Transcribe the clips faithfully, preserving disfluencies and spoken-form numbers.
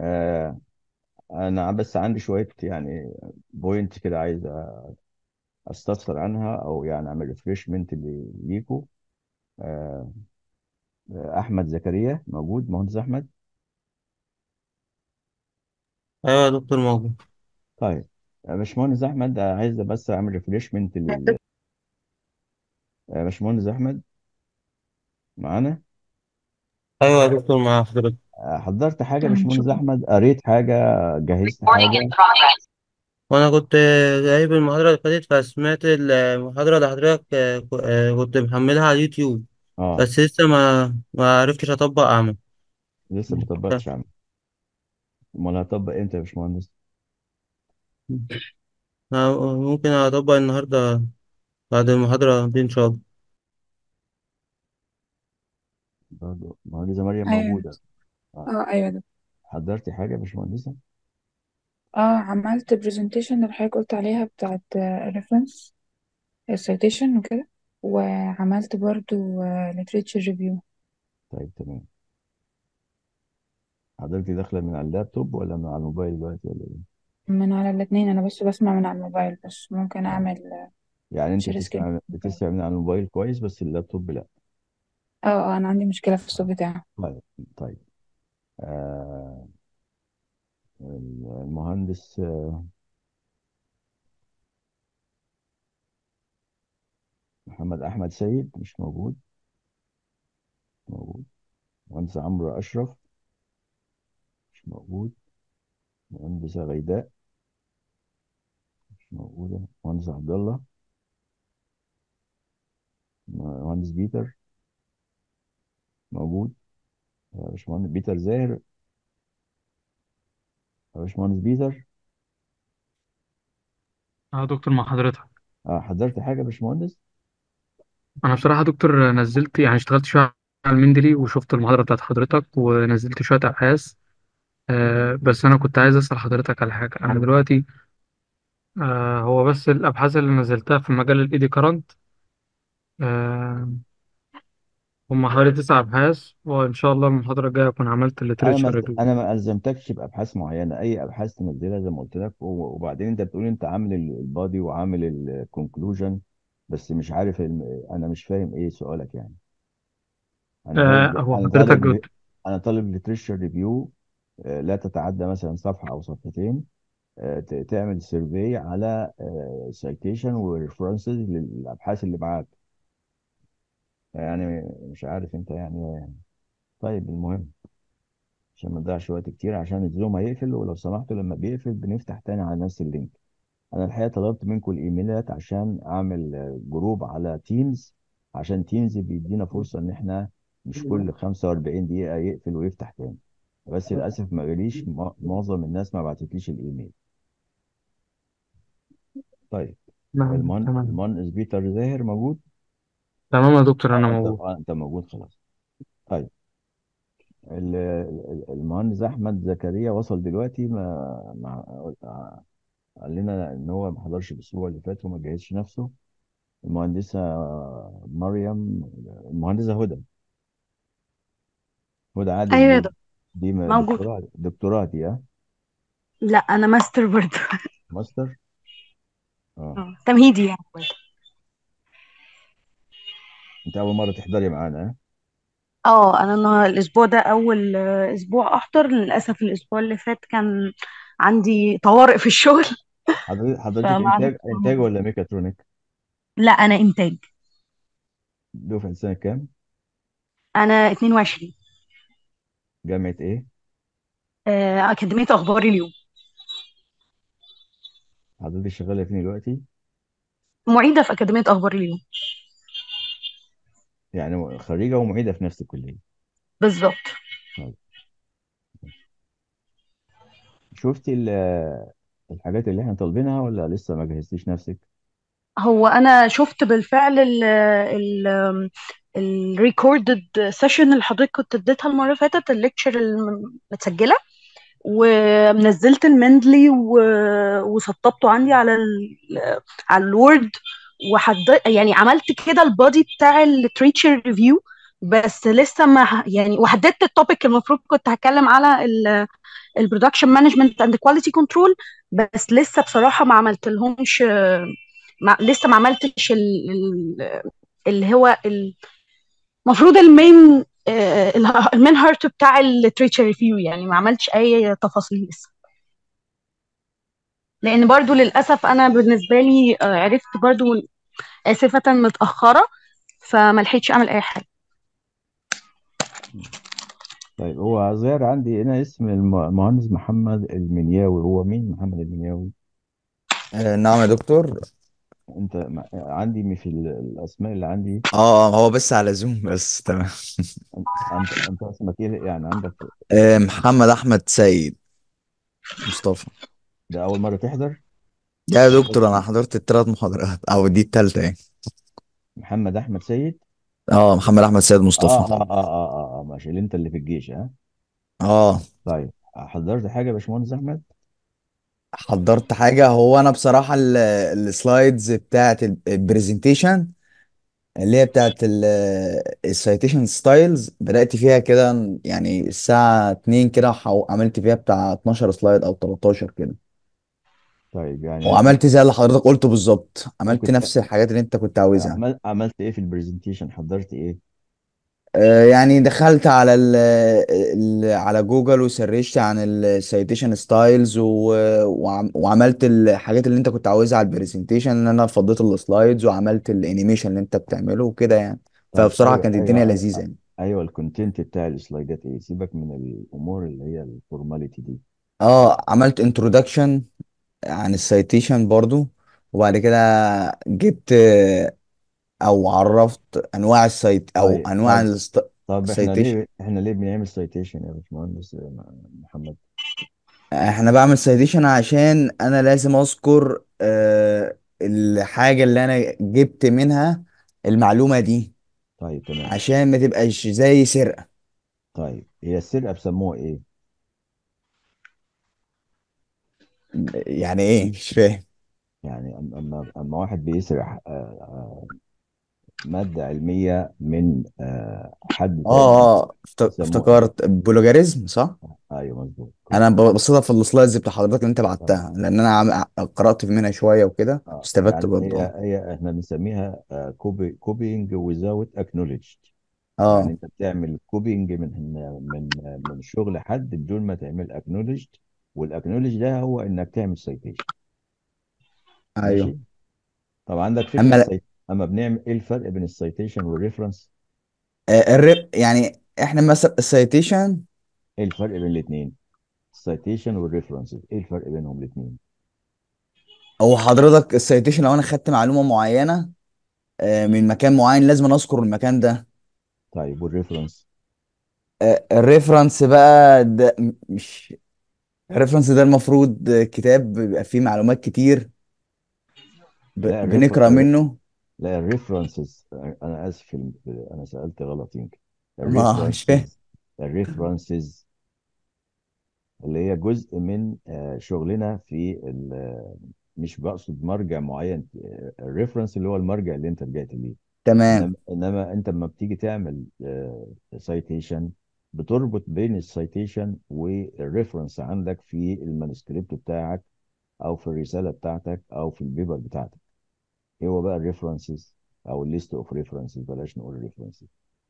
آه انا بس عندي شويه يعني بوينت كده عايز استفسر عنها، او يعني اعمل ريفريشمنت ليكو. آه احمد زكريا موجود؟ مهندس احمد؟ ايوه يا دكتور موجود. طيب. آه، باشمهندس احمد، آه، عايز بس اعمل ريفريشمنت لل آه، باشمهندس احمد معانا؟ ايوه يا دكتور مع حضرتك. آه، حضرت حاجه؟ تمام، باشمهندس شكرا. احمد، قريت حاجه؟ جهزت Recording in حاجه؟ progress. وانا كنت جايب المحاضره اللي فاتت، فسمعت المحاضره اللي حضرتك آه، ك- آه، كنت محملها على اليوتيوب. اه. بس لسه ما ما عرفتش اطبق اعمل. لسه ما طبقتش عمل؟ امال هطبق امتى يا باشمهندس؟ آه، ممكن اطبق النهارده بعد المحاضره دي ان شاء الله. برضه مهندسه مريم ايوه. موجوده؟ آه. اه، ايوه ده. حضرتي حاجه يا باشمهندسه؟ اه، عملت برزنتيشن اللي حضرتك قلت عليها بتاعت الريفرنس السيتيشن وكده. وعملت برضو ليتريتشر ريفيو. طيب تمام. حضرتك داخله من على اللابتوب ولا من على الموبايل دلوقتي ولا ايه؟ من على الاتنين، انا بس بسمع من على الموبايل، بس ممكن اه. اعمل يعني انت شير سكرين. بتسمع بتسمع من على الموبايل كويس بس اللابتوب لا؟ اه، اه، انا عندي مشكلة في الصوت آه. بتاعه. طيب. طيب. آه المهندس آه، محمد احمد سيد مش موجود؟ موجود. مهندس عمرو اشرف مش موجود. مهندسه غيداء مش موجوده. مهندس عبد الله. مهندس بيتر موجود؟ آه، باشمهندس بيتر زاهر. آه، باشمهندس بيتر. اه دكتور مع حضرتك. آه حضرت حاجه يا باشمهندس؟ انا بصراحه دكتور نزلت يعني اشتغلت شويه على المندلي وشفت المحاضره بتاعت حضرتك ونزلت شويه ابحاث. آه بس انا كنت عايز اسال حضرتك على حاجه. انا دلوقتي آه هو بس الابحاث اللي نزلتها في مجال الايدي كارنت. آه هم حوالي تسع ابحاث، وان شاء الله المحاضره الجايه اكون عملت انا الليتريتشر ما ريفيو. انا ما الزمتكش بابحاث معينه، اي ابحاث تنزلها زي ما قلت لك، و- وبعدين انت بتقول انت عامل ال- البادي وعامل الكونكلوجن، بس مش عارف الم... انا مش فاهم ايه سؤالك يعني. انا آه طالب هو انا حضرتك طالب ل... قلت. انا طالب لتريشر ريفيو لا تتعدى مثلا صفحه او صفحتين، آه، ت- تعمل سيرفي على سايتيشن وريفرنسز للابحاث اللي معاك. يعني مش عارف انت يعني. طيب المهم، عشان ما نضيعش وقت كتير، عشان الزوم هيقفل، ولو سمحتوا لما بيقفل بنفتح تاني على نفس اللينك. انا الحقيقه طلبت منكم الايميلات عشان اعمل آه، جروب على تيمز، عشان تيمز بيدينا فرصه ان احنا مش كل خمسة وأربعين دقيقه يقفل ويفتح تاني. بس للاسف ما جاليش، م- معظم الناس ما بعتتليش الايميل. طيب. تمام المهن تمام. المهندس بيتر زاهر موجود؟ تمام يا دكتور انا اه انت موجود. آه، انت موجود خلاص. طيب. ال- ال- المهندس احمد زكريا وصل دلوقتي، ما ما قال لنا ان هو ما حضرش الاسبوع اللي فات وما جهزش نفسه. المهندسه مريم. المهندسه هدى. هدى عادل ايوه يا دي. دكتور دي م- موجود. دكتوراه دكتوراه دي اه؟ لا انا ماستر برضه. ماستر. اه. اه تمهيدي يعني برضه. انت اول مره تحضري معانا اه؟ اه انا النهار- الاسبوع ده اول آه، اسبوع احضر. للاسف الاسبوع اللي فات كان عندي طوارئ في الشغل. حضرتك حضرتك فما عرفتش انتاج انتاج أحضر. ولا ميكاترونيك؟ لا انا انتاج. دفعه سنه كام؟ انا اتنين وعشرين. جامعه ايه؟ آه، اكاديميه اخبار اليوم. حضرتك شغاله فين دلوقتي؟ معيده في اكاديميه اخبار اليوم. يعني خريجه ومعيده في نفس الكليه؟ بالظبط. طيب. شفتي ال- الحاجات اللي احنا طالبينها ولا لسه ما جهزتيش نفسك؟ هو انا شفت بالفعل ال ال الريكوردد سيشن اللي حضرتك كنت اديتها المره اللي فاتت، الليكتشر المتسجله. ونزلت المندلي و- وسطبته عندي على ال على الوورد. وحد يعني عملت كده البادي بتاع الليتريتشر ريفيو. بس لسه ما ه- يعني وحددت التوبيك المفروض كنت هتكلم على البرودكشن مانجمنت اند كواليتي كنترول، بس لسه بصراحه ما عملت لهمش، ما لسه ما عملتش ال- ال- اللي هو المفروض المين المين هارت بتاع الليتريتشر ريفيو، يعني ما عملتش اي تفاصيل لسه، لان برضو للاسف انا بالنسبه لي آه، عرفت برضو اسفه متاخره، فما لحقتش اعمل اي حاجه. طيب هو ظاهر عندي هنا اسم الم- المهندس محمد المنياوي، هو مين محمد المنياوي؟ آه، نعم يا دكتور. انت م- عندي م- في ال- الاسماء اللي عندي. اه هو بس على زوم بس تمام. انت انت اسمك ايه يعني عندك؟ آه، محمد احمد سيد مصطفى. ده اول مره تحضر؟ يا دكتور انا قصدي حضرت الثلاث محاضرات او دي الثالثه يعني. محمد احمد سيد. اه محمد احمد سيد مصطفى. اه اه اه اه اه, آه ماشي، اللي انت اللي في الجيش ها. اه طيب حضرت حاجه يا باشمهندس احمد؟ حضرت حاجه. هو انا بصراحه ال- السلايدز بتاعت البرزنتيشن اللي هي بتاعت السيتيشن ستايلز بدأت فيها كده يعني الساعة اتنين كده، وحو- عملت فيها بتاع اتناشر سلايد او تلتاشر كده. طيب يعني ممكن وعملت زي اللي حضرتك قلته بالظبط، عملت ممكن ت... نفس الحاجات اللي انت كنت عاوزها. عمل... عملت ايه في البرزنتيشن؟ حضرت ايه؟ آه، يعني دخلت على ال ال على جوجل وسرشت عن السيتيشن ستايلز وعملت الحاجات اللي انت كنت عاوزها على البرزنتيشن، ان انا فضيت السلايدز وعملت الانيميشن اللي انت بتعمله وكده يعني. طيب فبصراحة ايوه كانت الدنيا ايوه لذيذة ايوه يعني. ايوه الكونتنت بتاع السلايدات ايه؟ سيبك من الامور اللي هي الفورماليتي دي. اه عملت انترودكشن عن السيتيشن برضو، وبعد كده جبت او عرفت انواع السيت او طيب انواع طب طب احنا السيتيشن. ليه احنا ليه بنعمل سايتيشن يا باشمهندس محمد؟ احنا بعمل سيتيشن عشان انا لازم اذكر آه الحاجة اللي انا جبت منها المعلومة دي، طيب تمام. عشان ما تبقاش زي سرقة. طيب هي السرقه بسموها ايه؟ يعني ايه مش فاهم. يعني أم- اما اما واحد بيسرق آه، آه، ماده علميه من آه، حد اه تاني اه افت- بيسموها ايه؟ افتكرت بلوجاريزم صح. ايوه مظبوط انا كويس. بصيتها في السلايدز بتاع حضرتك اللي انت اه بعتها، لان انا عم... قرأت منها شوية وكده آه، استفدت يعني برضه. هي اه هي احنا بنسميها كوبي كوبينج ويزاوت اكنوليدج. يعني اه انت بتعمل كوبينج من من من شغل حد بدون ما تعمل اكنوليدج، والاكنوليدج ده هو انك تعمل سايتيشن. ايوه. ماشي. طب عندك فكره اما السيت... اما بنعمل ايه الفرق بين السايتيشن والريفرنس؟ آه، الرب يعني احنا مثلا السيتيشن. ايه الفرق بين الاثنين؟ السايتيشن والريفرنس ايه الفرق بينهم الاثنين؟ هو حضرتك السيتيشن لو انا خدت معلومه معينه آه، من مكان معين لازم أنا اذكر المكان ده. طيب والريفرنس؟ آه، الريفرنس بقى ده م- مش الريفرنس ده المفروض كتاب بيبقى فيه معلومات كتير ب- لا بنقرا الريفر... منه. لا الريفرنسز، انا اسف انا سالت غلط يمكن. ما مش فاهم. الريفرنسز الريفرنسز اللي هي جزء من آه، شغلنا في ال- مش بقصد مرجع معين. الريفرنس اللي هو المرجع اللي انت رجعت ليه. تمام. انما انما انت لما بتيجي تعمل سايتيشن بتربط بين السايتيشن والريفرنس عندك في المانuscript بتاعك او في الرساله بتاعتك او في البيبر بتاعتك. ايه هو بقى الريفرنسز او الليست اوف ريفرنسز؟ بلاش نقول ريفرنسز.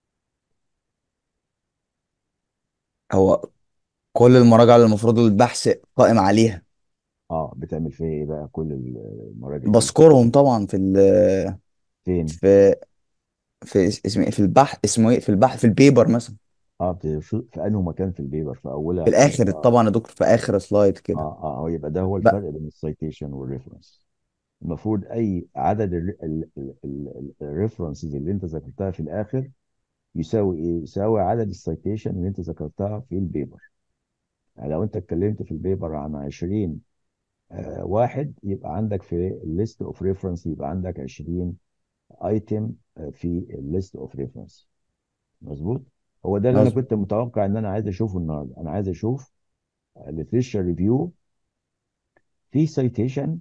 هو كل المراجع اللي المفروض البحث قائم عليها اه بتعمل فيها ايه بقى كل المراجع دي؟ بذكرهم طبعا في ال فين؟ في في اسمه ايه في البحث اسمه ايه في البحث في البيبر مثلا. اه بتشوف في انه مكان في البيبر في في اولها في الاخر اه طبعا يا دكتور في اخر سلايد كده. اه اه يبقى ده هو بقى الفرق بين السيتيشن والريفرنس. المفروض اي عدد الريفرنسز اللي انت ذكرتها في الاخر يساوي ايه؟ يساوي عدد السيتيشن اللي انت ذكرتها في البيبر. يعني لو انت اتكلمت في البيبر عن عشرين آه واحد، يبقى عندك في الليست اوف ريفرنس يبقى عندك عشرين ايتم في الليست اوف ريفرنس. مظبوط. هو ده اللي انا مظبوط. كنت متوقع ان انا عايز اشوفه النهارده. انا عايز اشوف الليتريشر ريفيو في سيتيشن،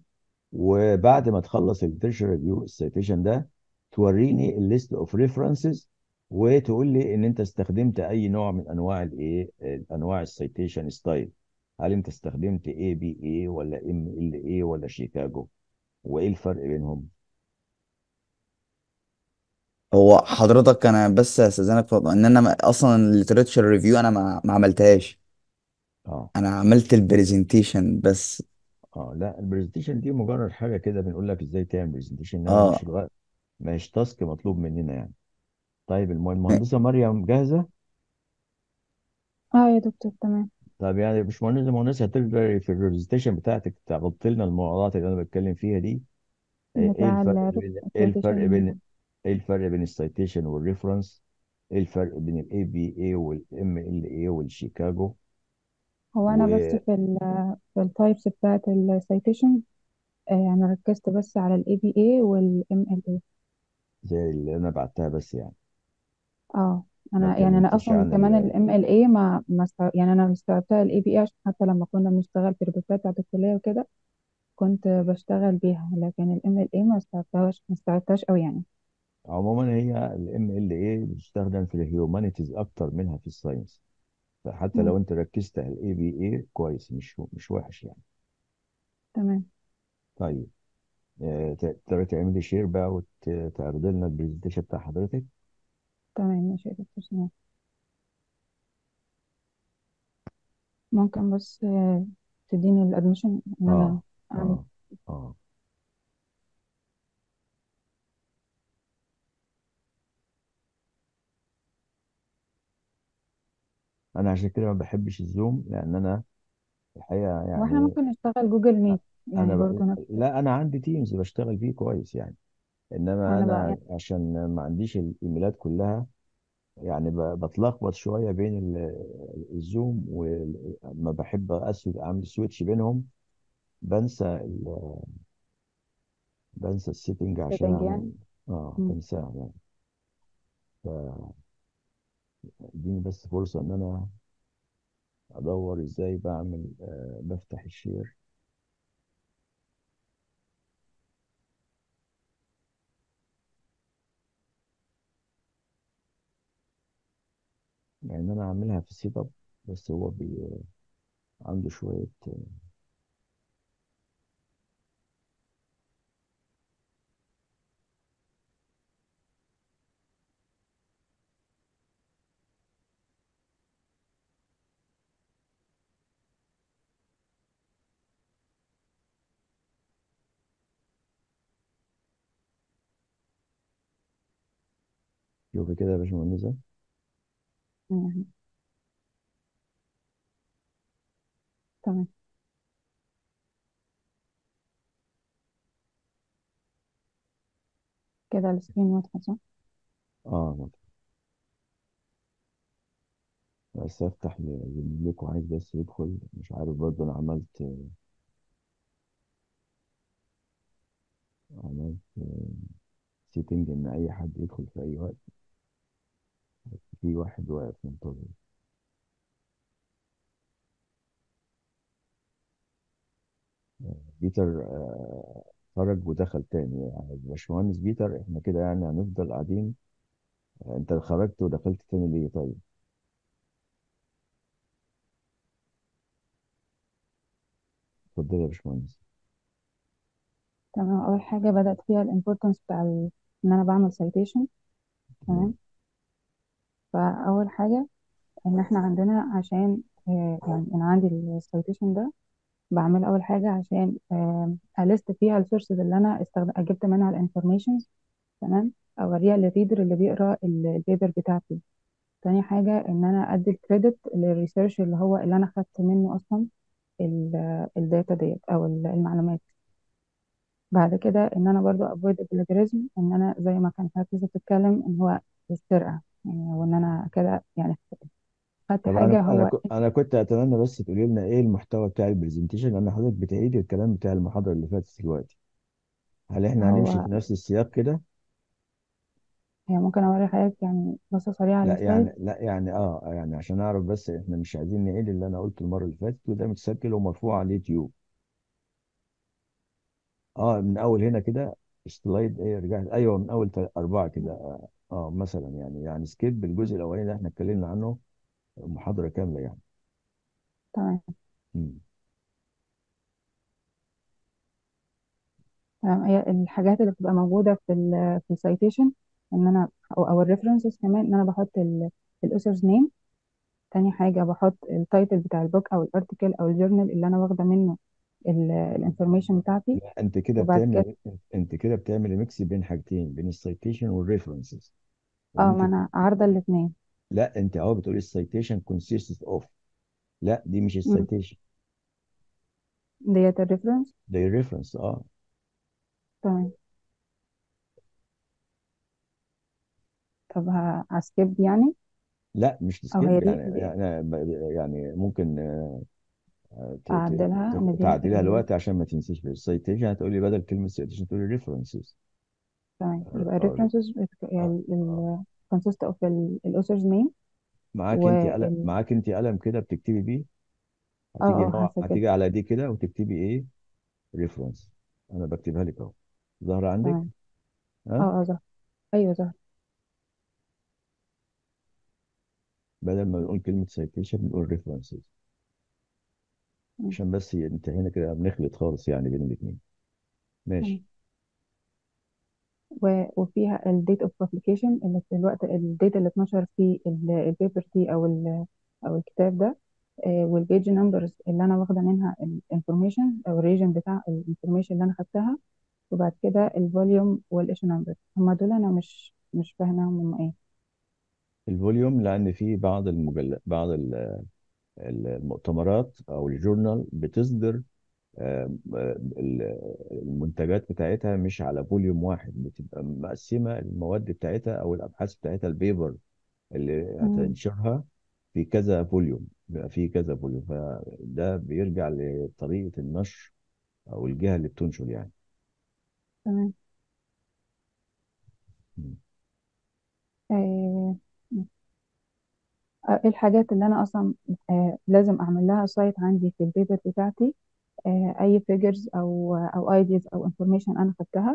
وبعد ما تخلص الليترشر ريفيو السيتيشن ده توريني الليست اوف ريفرنسز وتقول لي ان انت استخدمت اي نوع من انواع الايه، انواع السيتيشن ستايل. هل انت استخدمت اي بي اي ولا ام ال اي ولا شيكاغو، وايه الفرق بينهم؟ هو حضرتك انا بس استاذنك في ان انا ما- اصلا الليتريتشر ريفيو انا ما ما عملتهاش. اه. انا عملت البرزنتيشن بس. اه لا، البرزنتيشن دي مجرد حاجه كده بنقول لك ازاي تعمل برزنتيشن، انما اه. مش الوقت، مش تاسك مطلوب مننا يعني. طيب الم- المهندسه مريم جاهزه؟ اه يا دكتور تمام. طب يعني مش مهندسه مهندسه هتقدر في البرزنتيشن بتاعتك تعرض لنا الموضوعات اللي انا بتكلم فيها دي؟ ايه إيه بتاع الفرق بين ايه الفرق السيتيشن. بين ايه الفرق بين السيتيشن والريفرنس؟ ايه الفرق بين الاي بي اي والام ال اي والشيكاغو؟ هو انا بس وزي في ال في التايبس بتاعت السيتيشن، يعني ركزت بس على الاي بي اي والام ال اي. اللي انا بعتها بس يعني، اه ما انا يعني انا اتكلمتش اصلا عن كمان ال... الام ال اي ما ما است- يعني انا استوعبتها الاي بي اي عشان حتى لما كنا بنشتغل في البروجكتات بتاعت الكليه وكده كنت بشتغل بيها، لكن الام ال اي ما استوعبتهاش ما استوعبتهاش قوي يعني. عموما هي الام ال اي بتستخدم في الهيومانيتيز اكتر منها في الساينس، فحتى مم. لو انت ركزت على الاي بي اي كويس، مش مش وحش يعني. تمام. طيب آه، ت- تقدر تعمل لي شير بقى وتعرض لنا البرزنتيشن بتاع حضرتك؟ تمام ماشي يا دكتور سلام. ممكن بس آه، تديني الادميشن ان انا اه اعمل. اه اه. انا عشان كده ما بحبش الزوم، لان انا الحقيقه واحنا يعني ممكن نشتغل جوجل أ- ميت يعني انا ب... برضو نفس. لا انا عندي تيمز بشتغل فيه كويس يعني، انما انا بقى انا يعني عشان ما عنديش الايميلات كلها، يعني ب- بتلخبط شويه بين ال- الزوم، ولما بحب اسود اعمل سويتش بينهم بنسى ال... بنسى السيتنج عشان setting اعمل. يعني. اه مم. بنساها يعني. فاديني بس فرصه ان انا ادور ازاي بعمل، آه بفتح الشير. يعني انا عاملها في السيت اب، بس هو بي... عنده شويه. شوفي كده يا باشمهندسه. مم. تمام كده السكرين واضحة صح؟ اه بس افتح لكم، عايز بس يدخل، مش عارف برضه انا عملت عملت سيتنج ان اي حد يدخل في اي وقت، في واحد واقف منتظر. بيتر آه، خرج ودخل تاني يعني. باشمهندس بيتر احنا كده يعني هنفضل قاعدين؟ آه، انت خرجت ودخلت تاني ليه طيب؟ اتفضل يا باشمهندس. تمام. أول حاجة بدأت فيها الامبورتنس بتاع ال... إن أنا بعمل citation. تمام. تمام. فأول حاجة إن إحنا عندنا عشان آه، يعني أنا عندي السيتيشن ده بعمل أول حاجة عشان آه، ألست فيها السورسز اللي أنا استخدم جبت منها الانفورميشنز. تمام. أوريها للريدر اللي بيقرأ ال- البيبر بتاعتي. تاني حاجة إن أنا أدي الكريدت للريسيرش اللي هو اللي أنا خدت منه أصلا الداتا ديت أو ال- المعلومات. بعد كده ان انا برضو افويد البلاجريزم، ان انا زي ما كانت حضرتك لسه بتتكلم ان هو السرقه يعني، وان انا كده يعني خدت طب انا حاجه انا هو. ك- انا كنت اتمنى بس تقولي لنا ايه المحتوى بتاع البرزنتيشن، لان حضرتك بتعيد الكلام بتاع المحاضره اللي فاتت دلوقتي. هل احنا هنمشي هو في نفس السياق كده؟ هي ممكن اوري حضرتك يعني بصه سريعه على لا السلايد. يعني لا يعني اه يعني عشان اعرف بس، احنا مش عايزين نعيد اللي انا قلته المره اللي فاتت، وده متسجل ومرفوع على اليوتيوب. اه من اول هنا كده، سلايد ايه، رجعت ايوه من اول تل- اربعه كده. اه مثلا يعني يعني سكيب الجزء الاولاني اللي احنا اتكلمنا عنه محاضره كامله يعني. تمام. مم. تمام، هي الحاجات اللي بتبقى موجودة في ال في السايتيشن ان انا او, أو الريفرنسز كمان، ان انا بحط الاوثرز نيم. تاني حاجة بحط التايتل بتاع البوك او الارتكل او الجورنال اللي انا واخدة منه الانفورميشن بتاعتي. لا انت كده وبعد كده بتعمل انت كده بتعمل ميكس بين حاجتين، بين السيتيشن والريفرنسز. اه، ما وممكن ت... انا عارضة الاتنين. لا انت اه بتقولي السيتيشن consists of. لا دي مش مم. السيتيشن، ديت الريفرنس. ده الريفرنس اه. تمام. طب ه- هسكيب يعني، لا مش او هي تسكيب دي, يعني دي يعني يعني ممكن ت- ت- اعدلها ت- ان دي تعديلها ال- الوقت عشان ما تنسيش. السيتيشن هتقولي بدل كلمة سيتيشن تقولي ريفرنسز. تمام. يبقى الريفرنسز يعني ال consist of ال ال author's name. معاك انت قلم، وال معاك انت قلم كده بتكتبي بيه. اه هتيجي اه نوع، هسجل. هتيجي على دي كده وتكتبي ايه؟ ريفرنس. انا بكتبها لك اهو، ظاهرة عندك؟ تمام. اه ها؟ اه ظهر. ايوه ظهر. بدل ما نقول كلمة سيتيشن بنقول ريفرنسز، تمام. عشان بس انت هنا كده بنخلط خالص يعني بين الاثنين. ماشي. تمام. و- وفيها ال date of publication، اللي في الوقت الديت اللي اتنشر فيه البيبر دي او ال او الكتاب ده. والبيج نمبرز اللي انا واخده منها الانفورميشن او الريجن بتاع الانفورميشن اللي انا خدتها. وبعد كده الفوليوم والايشو نمبر، هما دول انا مش مش فاهماهم هما ايه. الفوليوم لان في بعض المجل بعض ال- المؤتمرات او الجورنال بتصدر آه، آه، ال- المنتجات بتاعتها مش على فوليوم واحد، بتبقى مقسمة المواد بتاعتها أو الأبحاث بتاعتها، البيبر اللي مم. هتنشرها في كذا فوليوم، بيبقى في كذا فوليوم. فده بيرجع لطريقة النشر أو الجهة اللي بتنشر يعني. تمام. مم. آه، ايه الحاجات اللي انا اصلا آه لازم اعمل لها سايت عندي في البيبر بتاعتي؟ آه اي فيجرز او او ايديز او انفورميشن انا خدتها.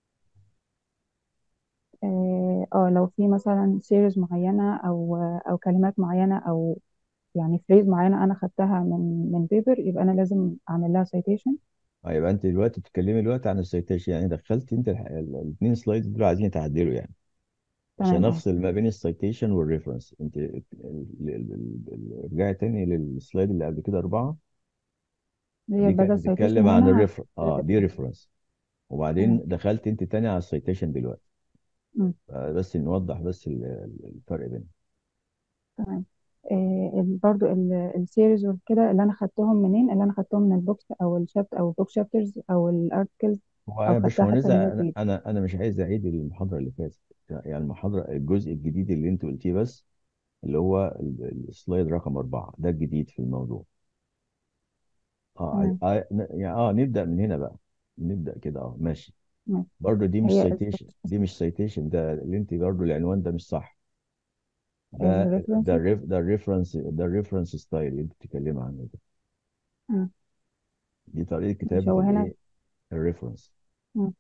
اه آه، لو في مثلا سيريز معينه او او كلمات معينه او يعني فريز معينه انا خدتها من من بيبر، يبقى انا لازم اعمل لها سايتيشن. آه، يبقى أنت دلوقتي بتتكلمي دلوقتي عن السيتيشن، يعني دخلت أنت الاثنين سلايد دول عايزين يتعدلوا يعني، عشان تمام. اه افصل ما بين السيتيشن والريفرنس. انت ال- ال- ال- ال- ارجعي تاني للسلايد اللي قبل كده اربعه. هي دي كانت بدل سايتيشن بتتكلم عن هنا الريفر، اه دي هتبقى ريفرنس. وبعدين تمام. دخلت انت تاني على السيتيشن دلوقتي. مم. بس نوضح بس ال- ال- الفرق بينهم. تمام. آه ال- برضو السيريز وكده اللي انا خدتهم منين؟ اللي انا خدتهم من البوكس او الشابت او البوك شابترز او الارتكلز، هو او يا خدتها حتى باشمهندس من انا البيج. انا انا مش عايز اعيد المحاضره اللي فاتت، يعني المحاضره الجزء الجديد اللي انت قلتيه بس، اللي هو ال- السلايد رقم اربعه ده الجديد في الموضوع. اه عايز- تمام. آه، ن- يعني اه نبدا من هنا بقى، نبدا كده اه ماشي. تمام. برضه دي مش هي سيتيشن، دي مش سيتيشن، ده اللي انت برضه العنوان ده مش صح. ده ده الريفرنسز. الريف ده الريفرنس ده الريفرنس ستايل اللي انت بتتكلم عنه ده. دي طريقه مش كتابه هو هنا. الايه؟ الريفرنس. مم.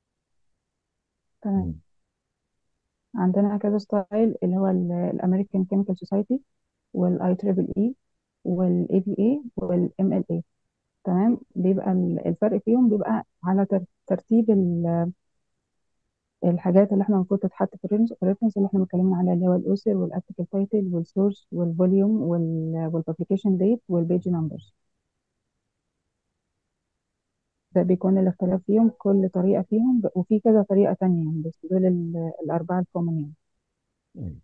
تمام. عندنا كذا ستايل، اللي هو الامريكان كيميكال سوسايتي والاي تريبل اي والاي بي اي والام ال اي. تمام. بيبقى ال- الفرق فيهم بيبقى على تر- ترتيب ال- الحاجات اللي احنا المفروض تتحط في الريفرنس الريفرنس اللي احنا اتكلمنا عليها، اللي هو الاوثر والارتكل تايتل والسورس والفوليوم والببليكيشن ديت والبيج نمبرز. ده بيكون الاختلاف فيهم كل طريقة فيهم، ب- وفي كذا طريقة تانية يعني، بس دول ال- الأربعة الكومن يعني. أيوة.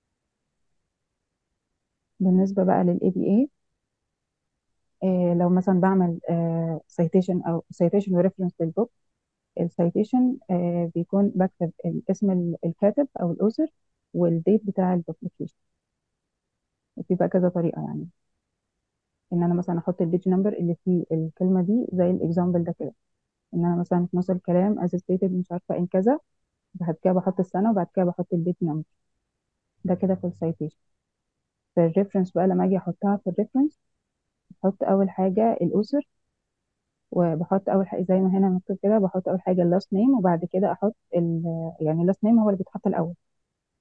بالنسبة بقى للاي بي اي، آه لو مثلا بعمل سيتيشن او سيتيشن وريفرنس للبوك. السيتيشن آه بيكون بكتب ال- اسم ال- الكاتب او الاوثر والديت بتاع الببليكيشن. وفي بقى كذا طريقه يعني، ان انا مثلا احط البيج نمبر اللي فيه الكلمه دي زي الاكزامبل ده كده. ان انا مثلا في نص الكلام as stated مش عارفه ان كذا، بعد كده بحط السنه وبعد كده بحط البيج نمبر. ده كده في السيتيشن. في الريفرنس بقى لما اجي احطها في الريفرنس، بحط اول حاجه الاوثر. وبحط اول حاجه زي ما هنا مكتوب كده، بحط اول حاجه اللاست نيم وبعد كده احط ال يعني اللاست نيم هو اللي بيتحط الاول.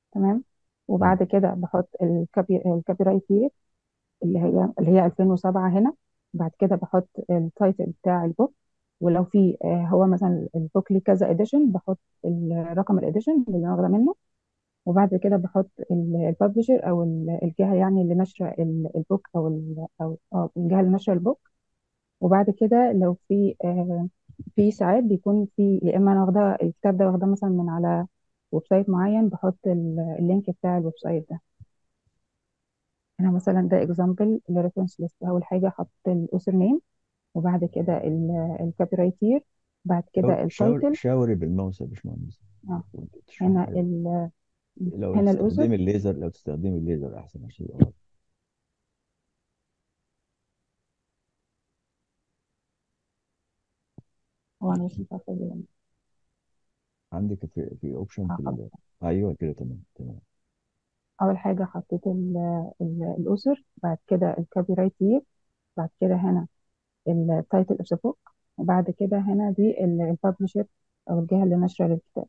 تمام. مم. وبعد كده بحط الكوبي الكوبي رايت يير اللي هي اللي هي ألفين وسبعة هنا. بعد كده بحط التايتل بتاع البوك، ولو في آه، هو مثلا البوك ليه كذا اديشن بحط ال- رقم الاديشن اللي انا واخده منه. وبعد كده بحط الببلشر او ال- الجهه يعني اللي نشره ال- البوك او ال او اه الجهه اللي نشره البوك. وبعد كده لو في آه، في ساعات بيكون في، يا اما انا واخده الكتاب ده واخده مثلا من على ويب سايت معين، بحط ال- اللينك بتاع الويب سايت ده. هنا مثلا ده اكزامبل لريفرنس ليست. اول حاجه حط الاوثر نيم، وبعد كده الكوبي رايتير، بعد شاور كده شاور التايتل. شاوري بالماوس يا باشمهندس اه وانت بتشرحي هنا كده. ال لو هنا الاوثر. تستخدمي الليزر لو تستخدمي الليزر احسن عشان يبقى واضح. هو انا بس مش عارفه أجيبها. عندك في في اوبشن اه في خلاص. ال... ايوه كده تمام تمام. اول حاجه حطيت الاوثر، بعد كده الكوبي رايتير، بعد كده هنا التايتل اوف ذا بوك، وبعد كده هنا دي الببلشر او الجهه اللي نشره للكتاب.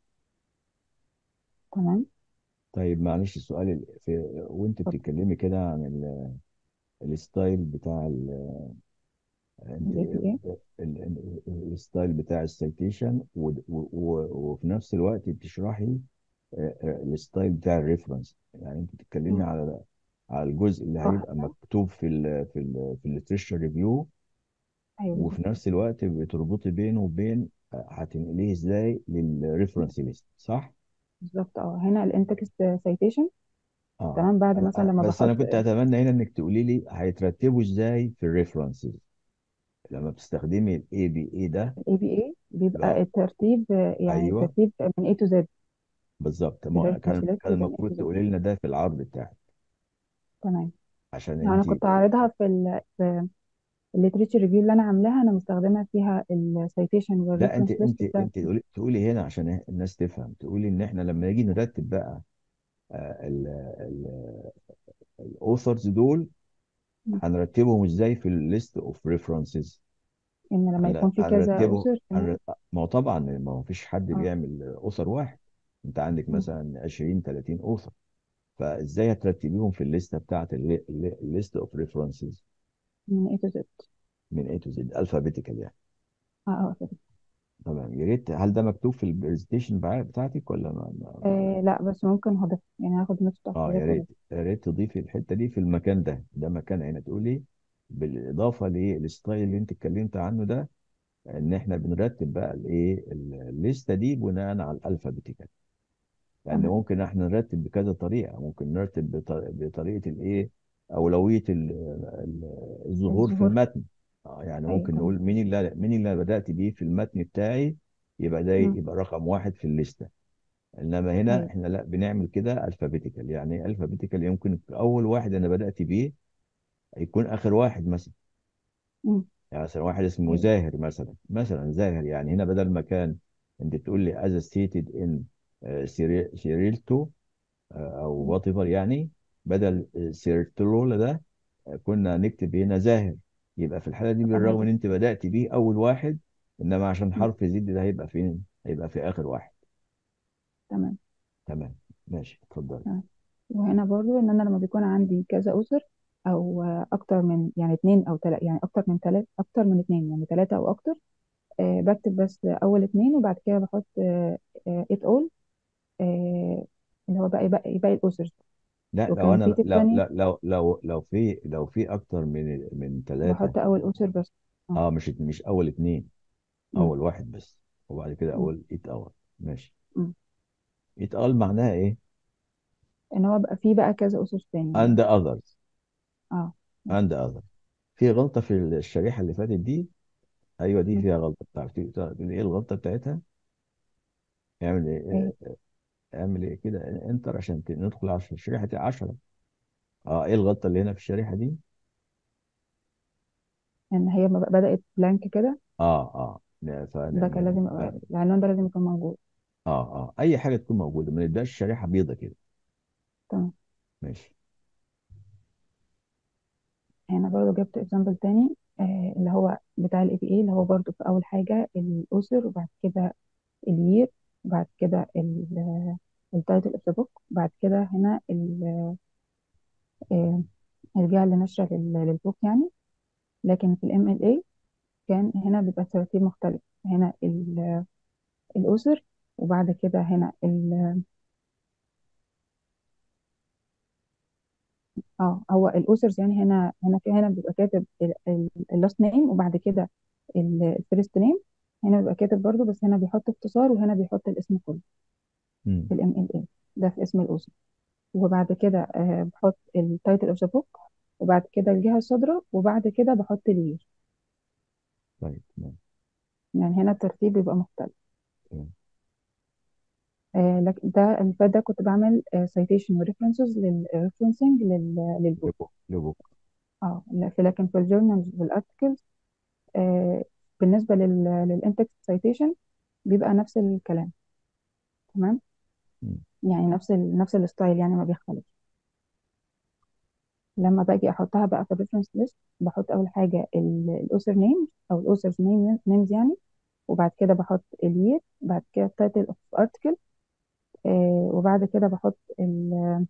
تمام. طيب معلش السؤال ال- في وانت اتفضل. بتتكلمي كده عن ال... الستايل بتاع ال... انت الاي بي اي. ال... ال... الستايل بتاع السيتيشن و... و... و... وفي نفس الوقت بتشرحي آه، آه، الستايل بتاع الريفرنس، يعني انت بتتكلمي على على الجزء اللي صح. هيبقى مكتوب في ال في ال في الليترشر ريفيو، ايوه بالظبط. وفي نفس الوقت بتربطي بينه وبين آه، هتنقليه ازاي للريفرنس ليست، صح؟ بالظبط. اه هنا الانتكست سايتيشن. اه تمام. بعد أنا مثلا أنا- لما بس انا بحط كنت اتمنى هنا انك تقولي لي هيترتبوا ازاي في الريفرنسز لما بتستخدمي الاي بي اي ده. الاي بي اي بيبقى اه الترتيب، آه، يعني ايوه الترتيب من A to Z. بالظبط، ما- كان الريفرنس ليست كان يبقى من A المفروض to Z. تقولي لنا ده في العرض بتاعك تمام. عشان انا انت. كنت عارضها في ال في الليتريتشر ريفيو اللي انا عاملاها، انا مستخدمه فيها السيتيشن لا انت والريفرنس ليست انت بتاعت انت تقولي تقولي هنا عشان الناس تفهم، تقولي ان احنا لما نيجي نرتب بقى الاوثرز دول هنرتبهم ازاي في الليست اوف ريفرنسز. ان لما يكون في كذا هنرتبه اسر تمام. هنر... ما هو طبعا ما هو فيش حد اه. بيعمل اسر واحد، انت عندك م. مثلا عشرين تلاتين اسر، فازاي هترتبيهم في الليسته بتاعت الليست اوف ريفرنسز من A to Z. من A to Z الفابيتيكال يعني. اه اه فهمت. تمام يا ريت، هل ده مكتوب في البرزنتيشن بتاعتك ولا ما... ما... ما... آه لا، بس ممكن هضيف يعني هاخد نوت بتاع اه يا الحاجات ريت واضيف. يا ريت تضيفي الحته دي في المكان ده، ده مكان هنا تقولي بالاضافه للستايل اللي انت اتكلمت عنه ده، ان احنا بنرتب بقى الايه الليسته دي بناء على الالفابيتيكال. لان تمام. ممكن احنا نرتب بكذا طريقه، ممكن نرتب بط- بطريقه الايه اولويه ال- ال- الظهور في الظهور. المتن. اه يعني ايوه ممكن تمام. نقول مين اللي مين اللي أنا بدات بيه في المتن بتاعي، يبقى ده م. يبقى رقم واحد في الليسته. انما هنا ايوه. احنا لا بنعمل كده الفابيتيكال، يعني الفابيتيكال يمكن اول واحد انا بدات بيه يكون اخر واحد مثلا. م. يعني مثلا واحد اسمه ايوه. زاهر مثلا، مثلا زاهر يعني هنا بدل ما كان انت تقول لي as stated in سيريلتو او م. وات ايفر يعني، بدل سيرترول ده كنا نكتب هنا زاهر. يبقى في الحاله دي رقم بالرغم ان واحد. انت بدات بيه اول واحد، انما عشان م. حرف زد ده هيبقى فين؟ هيبقى في اخر واحد. تمام. تمام ماشي اتفضل. تمام. وهنا برضو ان انا لما بيكون عندي كذا اسر، او آه، اكتر من يعني اتنين او تلاتة، يعني اكتر من تلاتة، اكتر من اتنين يعني تلاتة او اكتر، آه بكتب بس اول اتنين، وبعد كده بحط آه آه it all، آه اللي هو باقي باقي باقي الاسر. لا لو وكان في انا تip لو تاني لو لو لو لو في لو في اكتر من من ثلاثه. بحط اول اسر بس. اه. اه مش مش اول اتنين، م. اول واحد بس، وبعد كده م. اول ايت اور. ماشي. م. ايت اور معناها ايه؟ ان هو بقى فيه بقى كذا اسس تاني يعني. and others. اه. and others. في غلطه في الشريحه اللي فاتت دي، ايوه دي م. فيها غلطه، بتعرف تقول ايه الغلطه بتاعتها؟ اعمل ايه. ايه؟ اعمل ايه كده انتر عشان ت- ندخل على شريحه عشرة. اه ايه الغلطه اللي هنا في الشريحه دي؟ ان هي ما بقى- بدأت بلانك كده. اه اه ن- ده كان فن- لازم ن- يبقى- العنوان ده لازم يكون موجود. اه اه اي حاجه تكون موجوده، ما نبداش الشريحه بيضه كده. تمام. ماشي. هنا برضو جبت اكزامبل تاني، آه اللي هو بتاع الاي بي اي، اللي هو برضو في اول حاجة الاسر، وبعد كده اليير، وبعد كده التايتل اوف ذا بوك، بعد كده هنا آه، الجهة اللي نشر لل- للبوك يعني. لكن في الام ال اي كان هنا بيبقى الترتيب مختلف. هنا ال- الأسر، وبعد كده هنا ال اه هو الأسرز يعني. هنا هنا هنا بيبقى كاتب اللاست نيم، وبعد كده الفيرست نيم. هنا بيبقى كاتب برضو، بس هنا بيحط اختصار، وهنا بيحط الاسم كله مم. في الام ال اي. ده في اسم الأسر. وبعد كده آه، بحط التايتل اوف ذا بوك، وبعد كده الجهة الصادرة، وبعد كده بحط الير. طيب تمام. يعني هنا الترتيب بيبقى مختلف. تمام. آه، لكن ده اللي فات ده كنت بعمل سايتيشن وريفرنسز للريفرنسنج للبوك. لبوك لبوك. اه لا، في لكن في الجورنالز والارتكلز آه بالنسبه للانتكست سايتيشن بيبقى نفس الكلام. تمام. مم. يعني نفس ال نفس الستايل يعني ما بيختلفش. لما باجي احطها بقى في الريفرنس ليست، بحط اول حاجه الاوثر نيم او الاوثرز نيمز يعني، وبعد كده بحط الير، بعد كده التايتل اوف ارتكل، وبعد كده بحط ال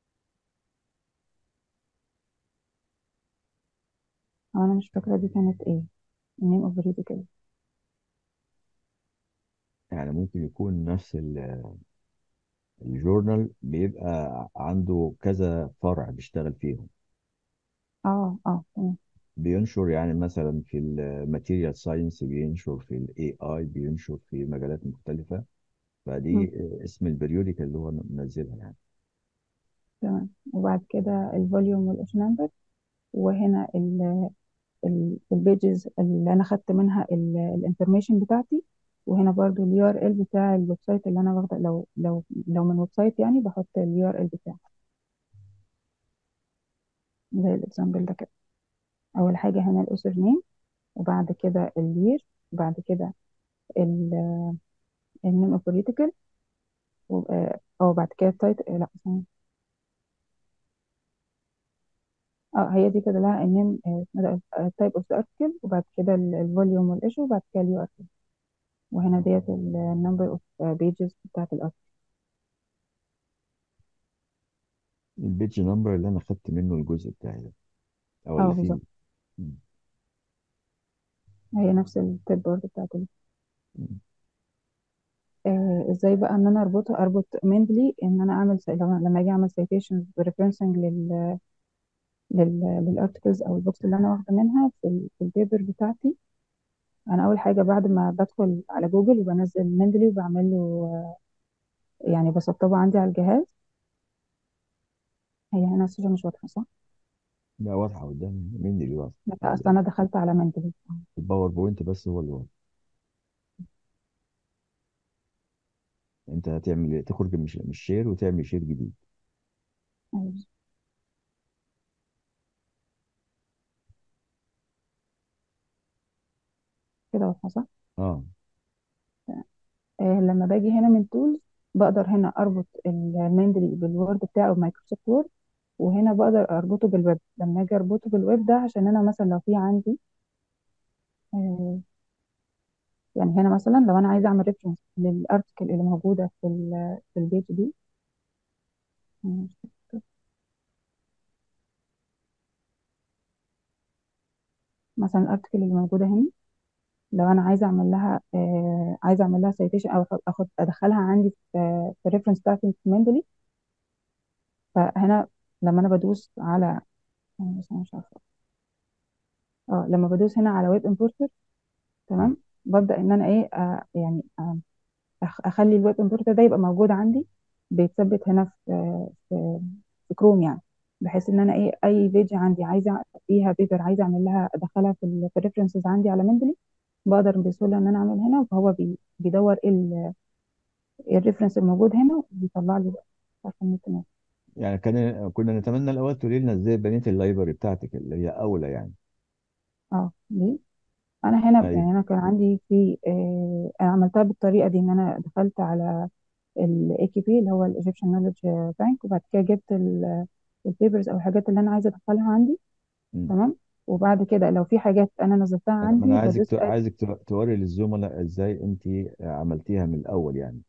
أو انا مش فاكره دي كانت ايه، النيم اوف كده. يعني ممكن يكون نفس ال- الجورنال بيبقى عنده كذا فرع بيشتغل فيهم. اه اه تمام. بينشر يعني مثلا في الماتيريال ساينس، بينشر في الاي اي، بينشر في مجالات مختلفة. مم. فدي اسم البريودك اللي هو منزلها يعني. تمام. وبعد كده الفوليوم والايش نمبر، وهنا البيجز اللي انا خدت منها الانفورميشن بتاعتي، وهنا برضو اليو ار ال بتاع الويب سايت اللي انا واخده. لو لو لو من ويب سايت يعني بحط اليو ار ال بتاعه زي الاكزامبل ده كده. اول حاجه هنا الاسر نيم، وبعد كده الير، وبعد كده النيم اوف بوليتيكال، او بعد كده التايت لا ثانية. اه هي دي كده لها النيم، التايب اوف ذا ارتكل، وبعد كده الفوليوم والايشو، وبعد كده اليو ار ال. وهنا ديت النمبر اوف بيجز بتاعت الارتكل. البيج نمبر اللي انا خدت منه الجزء بتاعي ده، او اه اللي فيه. بالظبط. مم. هي نفس التايب برضه بتاعت ال- مم. آه ازاي بقى ان انا اربطها، اربط ميندلي ان انا اعمل سي- لما لما اجي اعمل سيتيشنز وريفرنسنج لل لل للارتكلز او البوكس اللي انا واخده منها في ال في البيبر بتاعتي. انا اول حاجه بعد ما بدخل على جوجل وبنزل ميندلي وبعمل له آه، يعني بسطبه عندي على الجهاز. هي هنا الصوره مش واضحه صح؟ لا، واضحة قدامي، مين اللي واضح؟ لا اصل انا دخلت على ميندلي. الباوربوينت بس هو اللي واضح. انت هتعمل ايه؟ تخرج من الش- من الشير وتعمل شير جديد. أيوة، كده واضحه صح؟ اه. آه لما باجي هنا من تولز، بقدر هنا اربط الميندلي بالوورد بتاعه بمايكروسوفت وورد، وهنا بقدر اربطه بالويب. لما اجي اربطه بالويب ده عشان انا مثلا لو في عندي آه يعني هنا مثلا لو انا عايزه اعمل ريفرنس للارتكل اللي موجوده في ال في البيج دي. مثلا الارتكل اللي موجوده هنا، لو انا عايزه اعمل لها آه عايزه اعمل لها سيتيشن او اخد أخد- ادخلها عندي في في الريفرنس بتاعتي في مندلي. فهنا لما انا بدوس على أنا بس أنا مش عارفه. اه لما بدوس هنا على ويب امبورتر، مم. تمام، ببدا ان انا ايه آه يعني آه أخ- اخلي الويب امبورتر ده يبقى موجود عندي، بيتثبت هنا في في في كروم يعني. بحيث ان انا ايه اي بيج عندي عايزه فيها بيبر، عايزه اعمل لها ادخلها في ال في الريفرنسز عندي على مندلي، بقدر بسهوله ان انا اعمل هنا. فهو بي بيدور ايه ال- إيه الريفرنس الموجود هنا وبيطلع لي بقى. مش عارفه النت ماشي. يعني كان كنا نتمنى الاول تقولي لنا ازاي بنيت اللايبرري بتاعتك اللي هي اولى يعني. اه ليه. انا هنا ايوه. يعني انا كان عندي في آه انا عملتها بالطريقه دي ان انا دخلت على الاي كي بي اللي هو الايجيبشن نولج بانك، وبعد كده جبت البيبرز او الحاجات اللي انا عايزه ادخلها عندي. مم. تمام. وبعد كده لو في حاجات انا نزلتها انا ما انا عندي عايزك بدوس ت- اد. عايزك ت- توري للزملاء ازاي انت عملتيها من الاول يعني.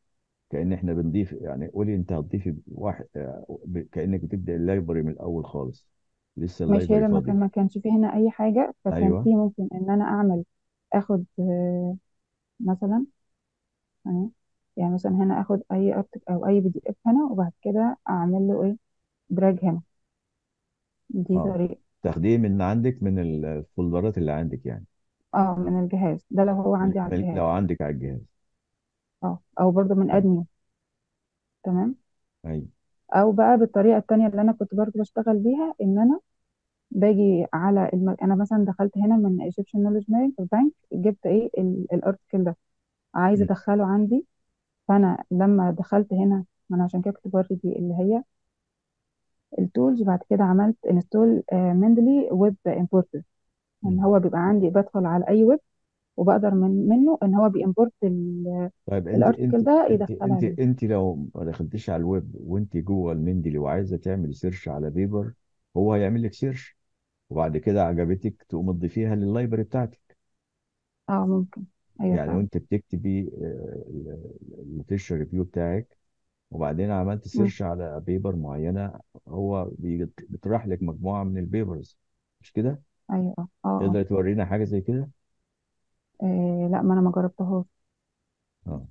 كأن احنا بنضيف، يعني قولي انت هتضيفي واحد آه، ب- كأنك بتبدأ اللايبرري من الأول خالص، لسه ماشي. هي اللايبرري لما كان فاضي. ما كانش فيه هنا اي حاجه، فكان ايوه. فيه ممكن ان انا اعمل اخد آه، مثلا يعني يعني مثلا هنا اخد اي ارتك او اي بي دي اف هنا، وبعد كده اعمل له ايه، دراج هنا. دي اه، طريقه. تاخديه من عندك من الفولدرات اللي عندك يعني، اه، من الجهاز ده لو هو من عندي على من- الجهاز. لو عندك على الجهاز. اه، او برضو من تمام. ادمن. تمام. ايوه. او بقى بالطريقه التانية اللي انا كنت برضو بشتغل بيها، ان انا باجي على الم... انا مثلا دخلت هنا من ايجيبشن نولج بانك، جبت ايه ال- الارتكل ده، عايزه مم. ادخله عندي. فانا لما دخلت هنا، ما انا عشان كده كنت بوري دي اللي هي التولز، بعد كده عملت انستول مندلي ويب امبورتر. ان مم. هو بيبقى عندي بدخل على اي ويب، وبقدر من منه ان هو بيمبورت طيب انت انت الارتكل ده انت يدخلها انت لي. انت لو ما دخلتيش على الويب وانت جوه المندلي وعايزه تعمل سيرش على بيبر، هو هيعمل لك سيرش، وبعد كده عجبتك تقوم تضيفيها لللايبرري بتاعتك. اه، ممكن. ايوه يعني فعلا. وانت بتكتبي الليترشر ريفيو بتاعك، وبعدين عملت مم. سيرش على بيبر معينه، هو بيجي- بيطرح لك مجموعه من البيبرز، مش كده؟ ايوه. اه. اه. آه. تقدر تورينا حاجه زي كده؟ آه، لا، ما انا ما جربتهاش. اه.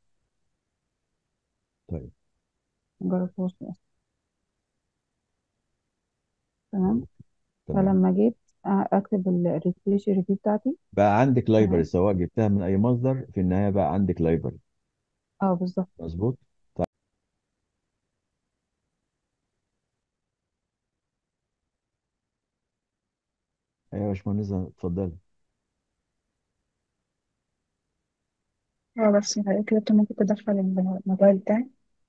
طيب. ما جربتهاش للأسف. تمام. طيب. تمام. فلما جيت آه، اكتب الريفريش ريفيو بتاعتي. بقى عندك لايبرري، تمام. سواء جبتها من اي مصدر، في النهايه بقى عندك لايبرري. اه، بالظبط. مظبوط. طيب. ايوه يا باشمهندس، اتفضل. اه، بس بعد كده انت ممكن تدخل الموبايل بتاعي.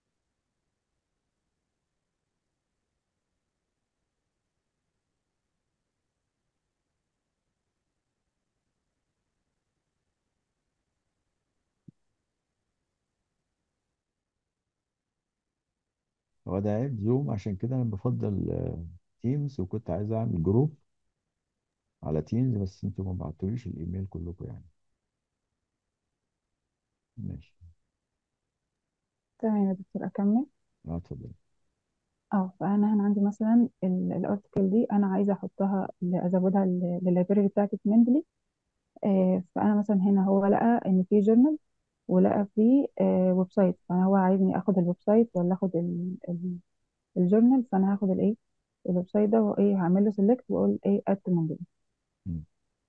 هو ده عيب زوم، عشان كده انا بفضل تيمز، وكنت عايز اعمل جروب على تيمز، بس انتوا ما بعتوليش الايميل كلكم يعني. ماشي. تمام يا دكتور، اكمل. اه، اتفضل. اه، فانا هنا عندي مثلا الارتكل دي انا عايزه احطها ل- ازودها لللايبراري بتاعتي في مندلي. آه فانا مثلا هنا هو لقى ان في جورنال، ولقى في آه ويب سايت، فانا هو عايزني اخد الويب سايت ولا اخد ال- ال- الجورنال. فانا هاخد الايه، الويب سايت ده، وايه هعمل له سيلكت واقول ايه اد تو مندلي. مم.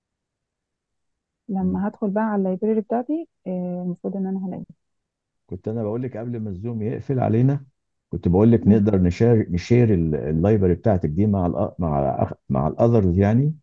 مم. لما هدخل بقى على اللايبراري بتاعتي، آه المفروض ان انا هلاقي. كنت انا بقول لك قبل ما الزوم يقفل علينا، كنت بقول لك مم. نقدر نشار نشير ال- اللايبرري بتاعتك دي مع ال مع أخ- مع الاذرز يعني،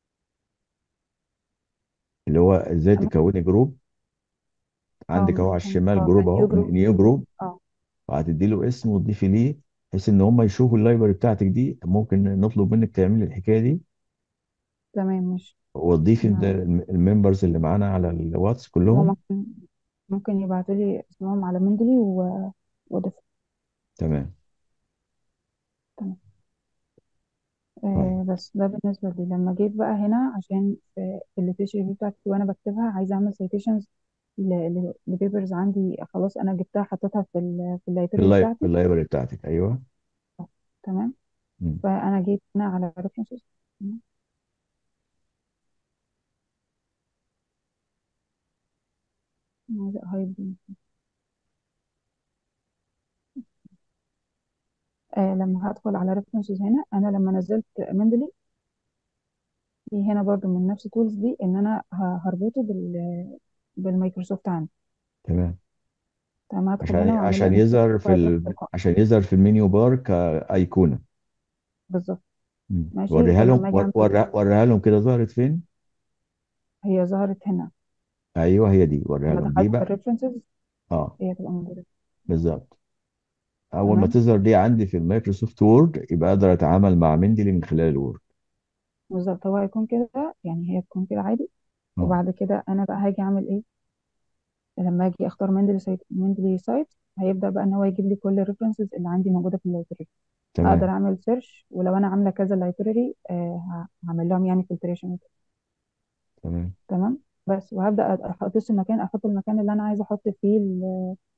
اللي هو ازاي ممكن. تكوني جروب. اه، عندك اهو على ممكن. الشمال اه، جروب، كان نيو اهو جروب. نيو جروب، اه. وهتدي له اسم وتضيفي ليه، بحيث ان هم يشوفوا اللايبرري بتاعتك دي. ممكن نطلب منك تعملي الحكايه دي، تمام. مش وتضيفي ما الممبرز اللي معانا على الواتس كلهم. ممكن ممكن يبعتوا لي اسمهم على مندلي و... وده. تمام. تمام. طيب. آه بس ده بالنسبة لي. لما جيت بقى هنا عشان في في الليترشر ريفيو بتاعتي وانا بكتبها، عايزة اعمل سيتيشنز لبيبرز عندي، خلاص انا جبتها حطيتها في ال في في اللايبراري اللاي في بتاعتي. اللايبرري بتاعتك، ايوه. تمام. مم. فانا جيت هنا على references. عايزة هايد. آه لما هدخل على references هنا، انا لما نزلت مندلي، في هنا برضو من نفس التولز دي ان انا ه- هربطه بال بالمايكروسوفت عندي. تمام. تمام. هدخل عشان هنا واعمل له عشان انستول، يظهر في وهيبقى ال... تلقائي. عشان يظهر في المنيو بار كايقونه. بالظبط. مم. ماشي. وريها لهم، فلما اجي ور... اعمل، ور- وريها لهم كده ظهرت فين. هي ظهرت هنا ايوه، هي دي، وريها لما لهم دي دخلت في بقى. الريفرنسز. اه، هي تبقى موجودة. بالظبط. اول ما تمام. تظهر دي عندي في المايكروسوفت وورد، يبقى اقدر اتعامل مع مندلي من خلال الوورد. بالظبط. هو هيكون كده، يعني هي تكون كده عادي. اه. وبعد كده انا بقى هاجي اعمل ايه، لما اجي اختار مندلي سايت مندلي سايت، هيبدأ بقى ان هو يجيب لي كل الريفرنسز اللي عندي موجودة في اللايبراري. اقدر تمام. اعمل سيرش، ولو انا عاملة كذا لايبراري آه هعمل لهم يعني فلتريشن. تمام. تمام. بس وهبدأ أ- احط المكان احط المكان اللي انا عايزة احط فيه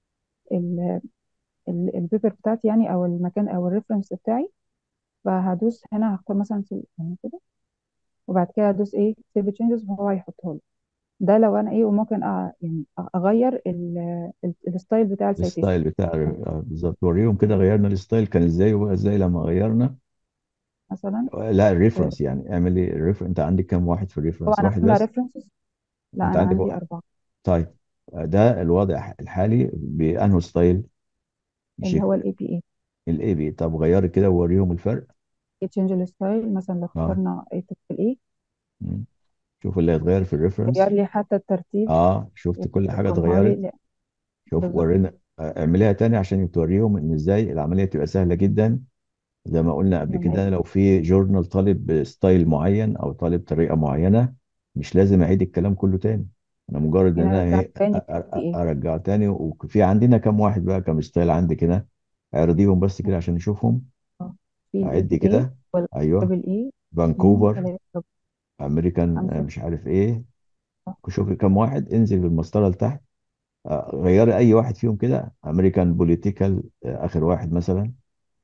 البيبر بتاعتي يعني، او المكان او الريفرنس بتاعي. فهدوس هنا، هختار مثلا سل- يعني كده، وبعد كده هدوس ايه سيف تشينجز، وهو هيحطه لي. ده لو انا ايه، وممكن أ... يعني اغير ال- ال- الستايل بتاع السيتيشن الستايل بتاع آه، بالظبط، وريهم كده غيرنا الستايل كان ازاي وبقى ازاي لما غيرنا. مثلا. آه، لا آه، الريفرنس يعني اعمل ايه الريفرنس، انت عندك كام واحد في هو الريفرنس؟ انا واحد عامله بس؟ ريفرنسز. لا انت انا عندك عندي واحد. اربعه. طيب آه، ده الوضع الحالي بانه ستايل اللي بشكل هو الاي بي اي. الاي بي. طب غيري كده ووريهم الفرق. تشينج الستايل، مثلا لو اه. اخترنا ايه الايه، مم. شوف اللي هيتغير في غير الريفرنس. لي حتى الترتيب، اه شفت كل حاجه ورقمها لي. اتغيرت. لا، شوف بالظبط. ورينا آه، اعمليها تاني عشان توريهم ان ازاي العمليه تبقى سهله جدا. زي ما قلنا قبل يعني كده، لو في جورنال طالب ستايل معين او طالب طريقه معينه، مش لازم اعيد الكلام كله تاني. انا مجرد ان هنا انا رجعت ايه أ- تاني أ- في أ- ايه. ارجعه تاني. وفي عندنا كام واحد بقى كام ستايل عندي كده، اعرضيهم بس كده عشان نشوفهم. آه. في الاي اعد بي اي كده. ايوه. والتريبل اي. اتنين، فانكوفر، تلاته، امريكان آه، خمسه. مش عارف ايه. شوف كام واحد، انزل بالمسطره لتحت. آه، غيري اي واحد فيهم كده. امريكان بوليتيكال اخر واحد مثلا.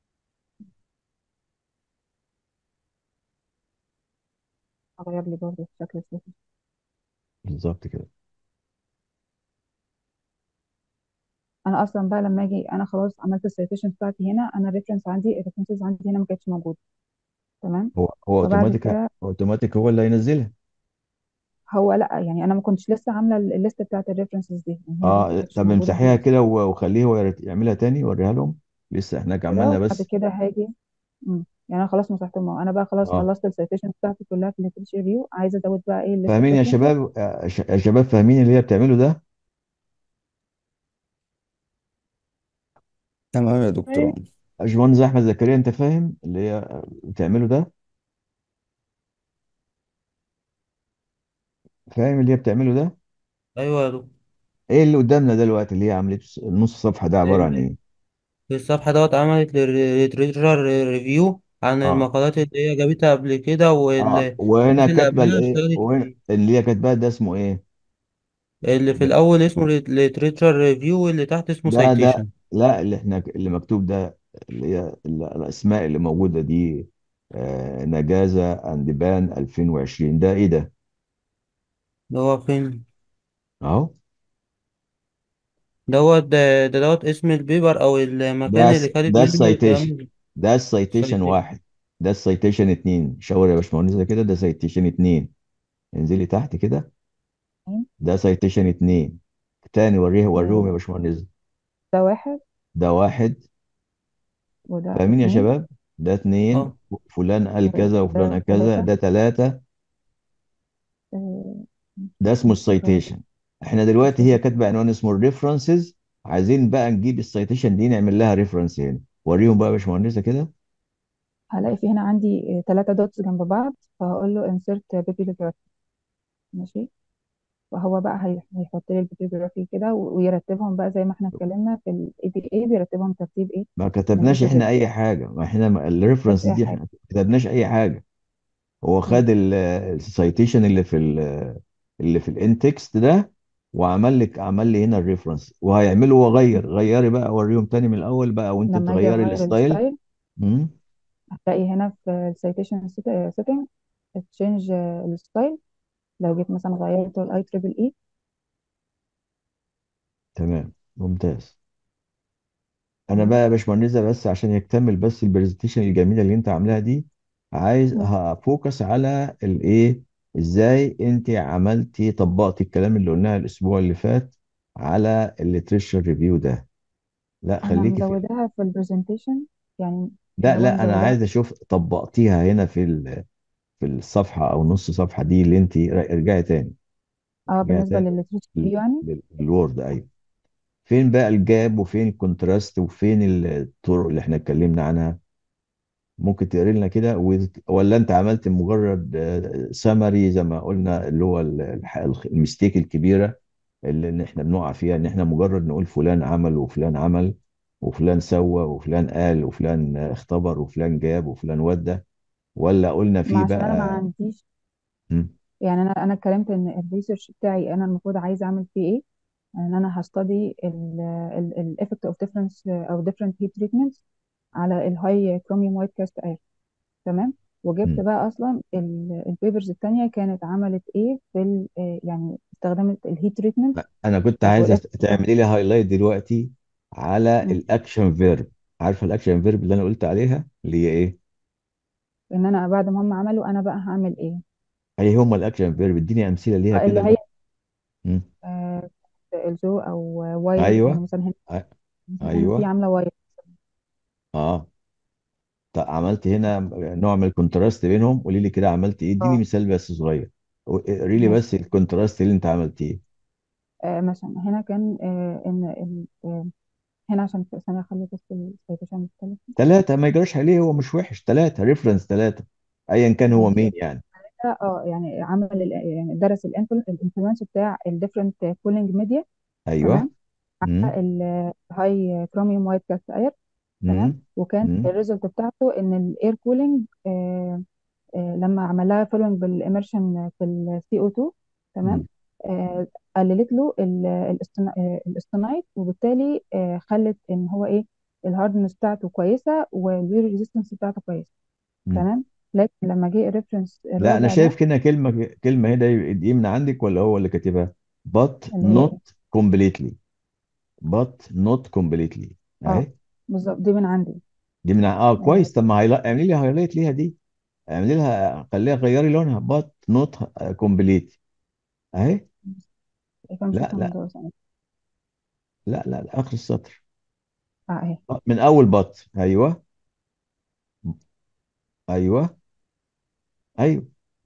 اغير لي برضه في شكل السيتي. بالظبط كده. انا اصلا بقى لما اجي انا خلاص عملت السيتيشن بتاعتي هنا، انا الريفرنس عندي الريفرنسز عندي هنا ما كانتش موجوده. تمام. هو هو فبعد اوتوماتيك. كده اوتوماتيك هو اللي هينزلها. هو لا، يعني انا ما كنتش لسه عامله الليست بتاعت الريفرنسز دي، يعني هي ما اه كانتش طب موجوده امسحيها عندي كده و- وخليه هو يرت- يعملها تاني وريها لهم. لسه احنا كده. عملنا وبعد بس. كده هاجي. مم. يعني انا خلاص مسحت المو... انا بقى خلاص اه خلصت السيتيشن بتاعتي كلها في الليترشر ريفيو، عايزه ازود بقى ايه الليست فاهمين يا بريفرنسز. شباب؟ آه، ش- يا شباب فاهمين اللي هي بتعمله ده؟ تمام يا دكتور. باشمهندس احمد زكريا، انت فاهم اللي هي آه، بتعمله ده؟ فاهم اللي هي بتعمله ده؟ ايوه يا دكتور. ايه اللي قدامنا دلوقتي اللي هي عمليه النص صفحه ده عباره عن ال- ايه؟ الصفحة دوت عملت للريتريشر ريفيو عن اه. المقالات اللي هي جابتها قبل كده، اه والناس وهنا اللي كاتبه قبلها الايه، اشتغلت وهنا فيه. اللي هي كاتباه ده اسمه ايه؟ اللي في ده الأول اسمه ليتريتشر ريفيو، واللي تحت اسمه ده ده سايتيشن. لا اللي احنا اللي مكتوب ده، اللي هي ال- الاسماء اللي موجوده دي. آه نجازه اندبان ألفين وعشرين، ده ايه ده؟ اللي هو فين اهو. دوت ده ده دوت اسم البيبر أو ده المكان اللي س- خدت ده منه السيتيشن. الكلام. ده السيتيشن سايتيشن. واحد. ده السيتيشن اتنين. شاور يا باشمهندس كده، ده سيتيشن اتنين. انزلي تحت كده. ده سيتيشن اتنين. تاني وريه وريهم يا آه، باشمهندس. ده واحد، ده واحد. وده فاهمين يا اتنين، شباب؟ ده اتنين. اه. فلان قال كذا وفلان وده قال كذا. تلاتة. ده تلاتة. آه، ده اسمه السيتيشن. احنا دلوقتي هي كاتبه عنوان اسمه الريفرنسز. عايزين بقى نجيب السيتيشن دي نعمل لها ريفرنس هنا. وريهم بقى يا باشمهندسه كده. هلاقي في هنا عندي ثلاثة دوتس جنب بعض، فهقول له insert bibliography. ماشي. فهو بقى هي- هيحط لي البيبليوجرافي كده، و- ويرتبهم بقى زي ما احنا اتكلمنا في الاي بي اي، بيرتبهم ترتيب ايه، ما من A كتبناش to Z. احنا اي حاجه، ما احنا مش الريفرنس اي دي حاجة. احنا ما كتبناش اي حاجه. هو مم. خد السيتيشن اللي في ال اللي في الانتكست ده، وعمل لك عمل لي هنا الريفرنس وهيعمله. وغير غيري بقى وريهم تاني من الاول بقى وانت لما اجي تغيري اغير الستايل. الستايل، امم. هتلاقي هنا في السيتيشن سيتنج تشينج الستايل. لو جيت مثلا غيرته الاي تريبل اي. تمام ممتاز. انا بقى يا باشمهندس بس عشان يكتمل بس البرزنتيشن الجميله اللي انت عاملاها دي، عايز هفوكس على الايه. ازاي انت عملتي طبقتي الكلام اللي قلناه الاسبوع اللي فات على الليتريشر ريفيو ده. لا انا خليكي في. مزوداها في البرزنتيشن، يعني لا اللي هو لا انا مزوداها. عايز اشوف طبقتيها هنا في ال- في الصفحه او نص صفحه دي اللي انت ارجعي تاني. اه، ارجعي بالنسبة تاني للليترشر لل- يعني. لل- للوورد. ايوه. فين بقى الجاب وفين الكونتراست وفين الطرق اللي احنا اتكلمنا عنها؟ ممكن تقري لنا كده وت- ولا انت عملت مجرد سمري زي ما قلنا اللي هو ال- الح- الخ- المستيك الكبيره اللي إن احنا بنقع فيها، ان احنا مجرد نقول فلان عمل وفلان عمل وفلان سوى وفلان قال وفلان اختبر وفلان جاب وفلان ودى. ولا قلنا ما فيه عشان انا ما بقى. عنديش، مم. يعني انا انا اتكلمت ان الريسيرش بتاعي انا المفروض عايزه اعمل فيه ايه. ان انا هستدي الايفكت اوف ديفرنس او different heat treatments على الهاي كروميوم وايت كاست اير. تمام. وجبت مم. بقى اصلا البيبرز التانية كانت عملت ايه في ال- آه، يعني استخدمت الهيت تريتمنت انا كنت عايز واف. تعملي لي هايلايت دلوقتي على مم. الاكشن فيرب. عارفه الاكشن فيرب اللي انا قلت عليها اللي هي ايه؟ ان انا بعد ما هم عملوا انا بقى هعمل ايه. اي هم الاكشن فيرب؟ اديني امثله ليها آه، اللي كده. هي مم. آه، الزو او وايل، يعني ايوه. مثلا هنا أ- مثلا هنا في ايوه. عامله وايل. اه. طب عملت هنا نوع من الكونتراست بينهم، قولي لي كده عملت ايه، اديني اه مثال بس صغير. ريلي ماشي. بس الكونتراست اللي انت عملتيه. آه مثلا هنا كان آه ان ال- آه هنا عشان في ثانيه اخلي بس السيتويشن مختلف. ثلاثة ما يجراش عليه، هو مش وحش، ثلاثة ريفرنس، ثلاثة ايا كان هو ماشي. مين يعني. اه يعني عمل ال- يعني درس الانفلونس بتاع الديفرنت كولينج ميديا. ايوه. تمام. امم. الهاي كروميوم وايت كاست اير. تمام. امم. وكان امم. الريزلت بتاعته ان الاير كولينج لما عملها فولوينج بالاميرشن في السي او اتنين. تمام. آه، قللت له ال- الاستنا- آه، الاستنايت، وبالتالي آه، خلت ان هو ايه الهاردنس بتاعته كويسه والوير ريزيستنس بتاعته كويسه. امم. تمام. لكن لما جه الريفرنس لا انا الرابع شايف ده كده كلمة كلمة هنا دي من عندك ولا هو اللي كاتبها؟ but اللي هي ايه. not completely. but not completely. اه اهي. بالظبط دي من عندي. دي من اه آه، كويس. طب ما هيلا- اعملي لي هايلايت ليها دي. اعملي لها، خليها غيري لونها but not complete. اهي. فمش لا هفهم لا ده ثانية. لا لا, لا. اخر السطر. اه اهي. آه، من اول but. ايوه. ايوه. ايوه.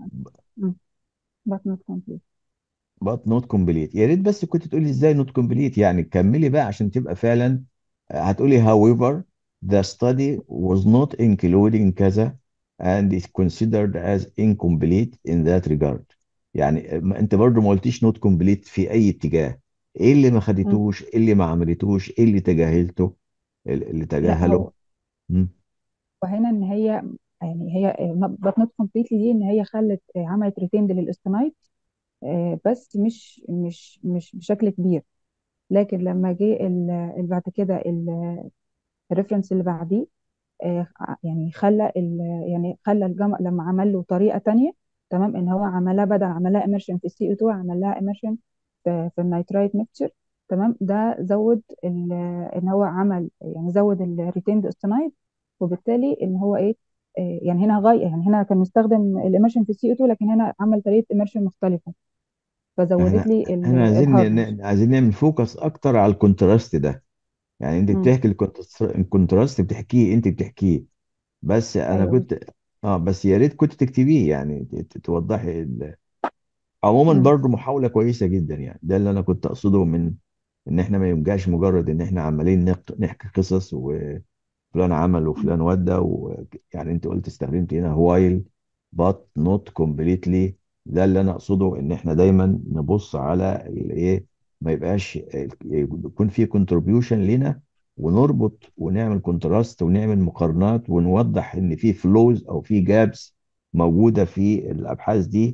but not complete. بات نوت كومبليت. يا ريت بس كنت تقولي ازاي نوت كومبليت، يعني كملي بقى عشان تبقى فعلا. هتقولي however the study was not including كذا and is considered as incomplete in that regard. يعني ما- انت برضو ما قلتيش نوت كومبليت في اي اتجاه. ايه اللي ما مم. خدتوش، ايه اللي ما عملتوش، ايه اللي تجاهلته، اللي لا تجاهله. هو مم. وهنا ان هي يعني هي but not completely دي ان هي خلت آه، عملت ريتيند للاستنايت، آه، بس مش مش مش بشكل كبير. لكن لما جه ال- ال- بعد كده الريفرنس اللي بعديه آه، يعني خلى ال- يعني خلى الجمع لما عمل له طريقه تانية. تمام. ان هو عملها بدل عملها اميرشن في السي او اتنين عملها اميرشن في, في النيترايت ميكتشر. تمام. ده زود ال- ان هو عمل يعني زود الريتيند استنايد. وبالتالي ان هو ايه آه، يعني هنا غير يعني هنا كان مستخدم الاميرشن في السي او اتنين، لكن هنا عمل طريقه اميرشن مختلفه فزودت احنا لي احنا عايزين الهاردنس. ن- عايزين نعمل فوكس اكتر على الكونتراست ده. يعني انت بتحكي الكونتراست، الكونتراست بتحكيه، انت بتحكيه. بس انا ايوه. كنت اه بس يا ريت كنت تكتبيه، يعني ت- توضحي ال... عموما مم. برضو محاولة كويسة جدا، يعني ده اللي انا كنت اقصده من ان احنا ما يبقاش مجرد ان احنا عمالين نق- نحكي قصص فلان عمل مم. وفلان ودى و... يعني انت قلت استخدمت هنا وايل but not completely. ده اللي انا اقصده، ان احنا دايما نبص على الايه، ما يبقاش يكون في contribution لنا، ونربط ونعمل كونتراست ونعمل مقارنات ونوضح ان في فلوز او في جابس موجوده في الابحاث دي،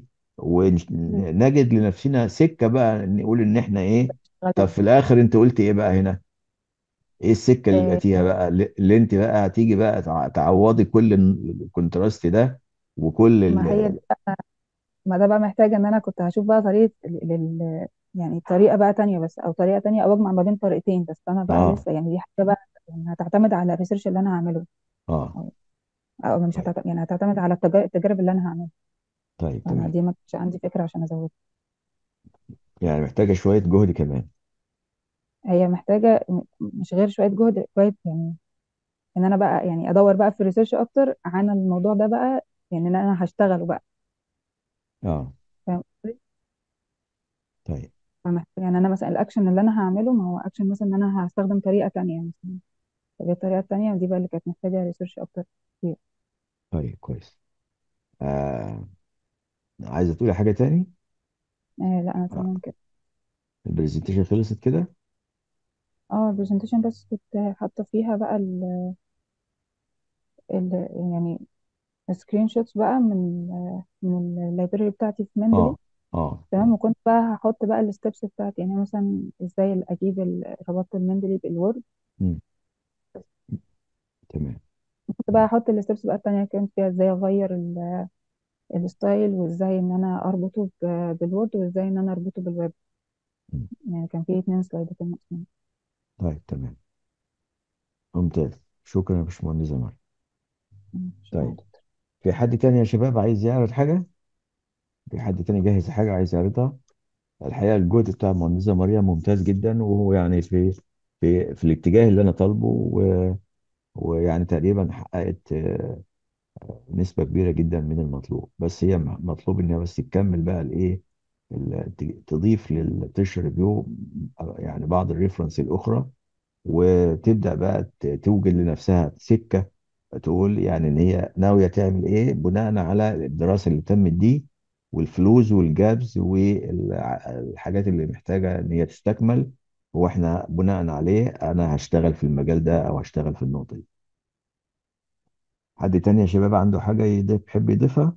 ونجد لنفسنا سكه بقى نقول ان احنا ايه. طب غدا. في الاخر انت قلت ايه بقى هنا؟ ايه السكه اللي بقى آه، فيها بقى، اللي اللي انت بقى هتيجي بقى تع- تعوضي كل ال- الكونتراست ده وكل ما هي ال... ما ده بقى محتاجة ان انا كنت هشوف بقى طريقة لل يعني طريقة بقى تانية بس او طريقة تانية او اجمع ما بين طريقتين. بس انا بقى اه. لسه يعني دي حاجة بقى يعني هتعتمد على الريسيرش اللي انا هعمله. اه. او أو مش طيب. هتعتمد يعني هتعتمد على التجا- التجارب اللي انا هعملها. طيب انا تمام. دي ما كانش عندي فكرة عشان ازودها. يعني محتاجه شويه جهد كمان. هي محتاجة م- مش غير شوية جهد شوية يعني ان انا بقى يعني ادور بقى في الريسيرش اكتر عن الموضوع ده بقى. يعني ان انا هشتغله بقى. اه. فاهم قصدي؟ طيب. فمحتاج- يعني انا مثلا الاكشن اللي انا هعمله ما هو اكشن مثلا ان انا هستخدم طريقة تانية مثلا. طب إيه الطريقة التانية دي بقى اللي كانت محتاجة ريسيرش أكتر كتير. طيب كويس. آه. عايزه تقولي حاجه تاني؟ آه لا أنا آه. تمام كده. البرزنتيشن خلصت كده؟ اه البرزنتيشن بس كنت حاطة فيها بقى ال ال يعني سكرين شوتس بقى من آه من اللايبراري بتاعتي في مندلي. اه. اه تمام. اه. وكنت بقى هحط بقى الستبس بتاعتي، يعني مثلا ازاي اجيب ال- ربطت المندلي بالوورد. مم. تمام. كنت بقى احط الستبس بقى التانية كانت فيها ازاي اغير ال- الستايل، وازاي ان انا اربطه ب- بالوورد، وازاي ان انا اربطه بالويب. مم. يعني كان في اتنين سلايد كده مقسومين. طيب تمام. ممتاز. شكرا يا باشمهندس زمان. مم. شكرا. طيب، في حد تاني يا شباب عايز يعرض حاجة؟ في حد تاني جاهز حاجة عايز يعرضها؟ الحقيقة الجهد بتاع المهندسة ماريا ممتاز جدا، وهو يعني في في في الاتجاه اللي أنا طالبه، و- ويعني تقريبا حققت آه، نسبة كبيرة جدا من المطلوب. بس هي م- مطلوب إنها بس تكمل بقى الإيه، ال- ت- تضيف للتيشر ريفيو يعني بعض الريفرنس الأخرى، وتبدأ بقى ت- توجد لنفسها سكة، تقول يعني ان هي ناوية تعمل ايه بناء على الدراسة اللي تمت دي، والفلوس والجابز والحاجات اللي محتاجة ان هي تستكمل، واحنا بناء عليه انا هشتغل في المجال ده او هشتغل في النقطة دي. حد تاني يا شباب عنده حاجة يضيف يحب يضيفها؟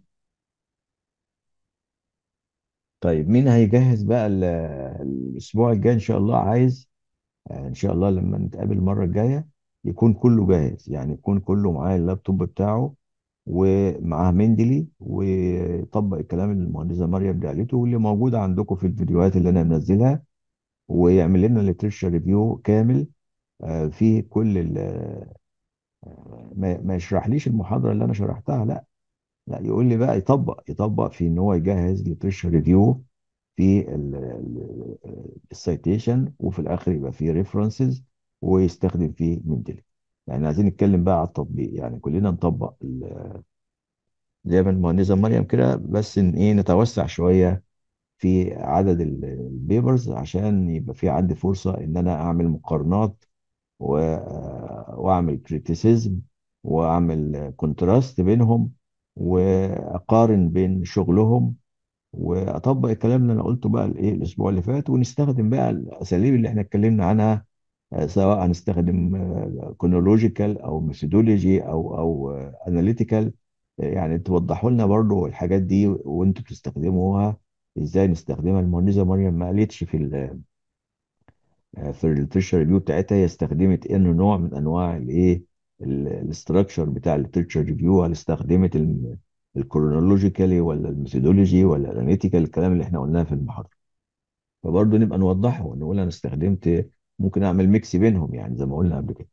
طيب، مين هيجهز بقى ال- الاسبوع الجاي ان شاء الله؟ عايز يعني ان شاء الله لما نتقابل المره الجايه يكون كله جاهز، يعني يكون كله معاه اللابتوب بتاعه ومعاه مندلي، ويطبق الكلام اللي المهندسه مريم دي قالته واللي موجود عندكم في الفيديوهات اللي انا منزلها، ويعمل لنا ليترشر ريفيو كامل آه، فيه كل ال- آه، ما ما يشرحليش المحاضره اللي انا شرحتها، لا لا، يقول لي بقى يطبق يطبق في ان هو يجهز ليترشر ريفيو في السيتيشن، وفي الاخر يبقى فيه ريفرنسز ويستخدم فيه مندل. يعني عايزين نتكلم بقى على التطبيق، يعني كلنا نطبق ال- زي ما المهندسه مريم كده، بس ان ايه نتوسع شويه في عدد ال- البيبرز عشان يبقى في عندي فرصه ان انا اعمل مقارنات و- واعمل كريتيسيزم واعمل كونتراست بينهم، واقارن بين شغلهم، واطبق الكلام اللي انا قلته بقى الايه الاسبوع اللي فات، ونستخدم بقى الاساليب اللي احنا اتكلمنا عنها، آه، سواء هنستخدم كونولوجيكال او ميثودولوجي او او اناليتيكال. يعني توضحوا لنا برضو الحاجات دي وانتوا بتستخدموها ازاي نستخدمها. المهندسه مريم ما قالتش في ال في التريشر ريفيو بتاعتها هي استخدمت انه نوع من انواع الايه الاستراكشر بتاع التريشر ريفيو، هل استخدمت الكرونولوجيكالي ولا الميثودولوجي ولا الاناليتيكال، الكلام اللي احنا قلناه في المحاضره. فبرضه نبقى نوضحه ونقول انا استخدمت، ممكن اعمل ميكس بينهم يعني زي ما قلنا قبل كده.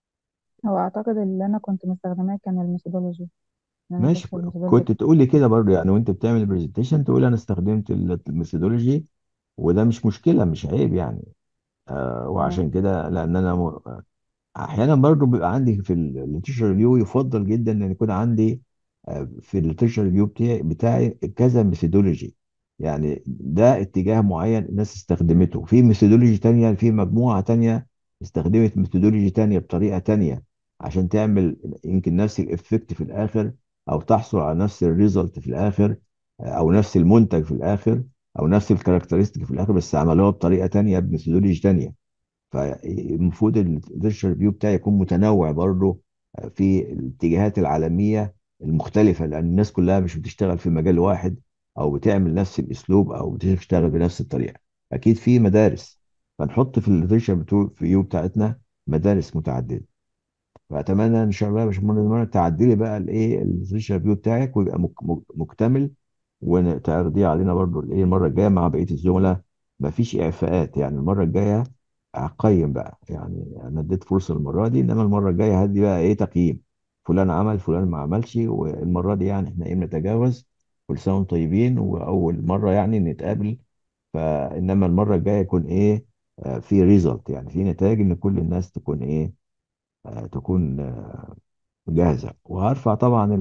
هو اعتقد اللي انا كنت مستخدماه كان الميثودولوجي، ان انا ماشي، ضفت الميثودولوجي. كنت تقولي كده برضه يعني وانت بتعمل البرزنتيشن تقول انا استخدمت الميثودولوجي، وده مش مشكله مش عيب يعني. آه تمام. وعشان كده لان انا احيانا برضو بيبقى عندي في الليترشر ريفيو يفضل جدا ان يكون عندي آه، في الليترشر ريفيو بتاعي بتاعي كذا ميثودولوجي، يعني ده اتجاه معين الناس استخدمته، في ميثودولوجي تانية في مجموعة تانية استخدمت ميثودولوجي تانية بطريقة تانية عشان تعمل يمكن نفس الافكت في الاخر، او تحصل على نفس الريزلت في الاخر، آه، او نفس المنتج في الاخر، او نفس الكاركترستيك في الاخر، بس عملوها بطريقة تانية بميثودولوجي تانية. فالمفروض الريسيرش ريفيو بتاعي يكون متنوع برضه في الاتجاهات العالميه المختلفه، لان الناس كلها مش بتشتغل في مجال واحد او بتعمل نفس الاسلوب او بتشتغل بنفس الطريقه، اكيد في مدارس، فنحط في الريسيرش ريفيو بتاعتنا مدارس متعدده. فاتمنى ان شاء الله يا باشمهندس منى تعدلي بقى الايه الريسيرش ريفيو بتاعك ويبقى مك- مك- مكتمل، وتعرضيه علينا برضو الايه المره الجايه مع بقيه الزملاء. مفيش اعفاءات يعني، المره الجايه هقيم بقى، يعني انا اديت فرصه المره دي، انما المره الجايه هدي بقى ايه تقييم، فلان عمل فلان ما عملش، والمره دي يعني احنا ايه نتجاوز. كل سنه وانتم طيبين، واول مره يعني نتقابل، فانما المره الجايه يكون ايه آه، في ريزلت، يعني في نتائج ان كل الناس تكون ايه آه، تكون آه، جاهزه. وهرفع طبعا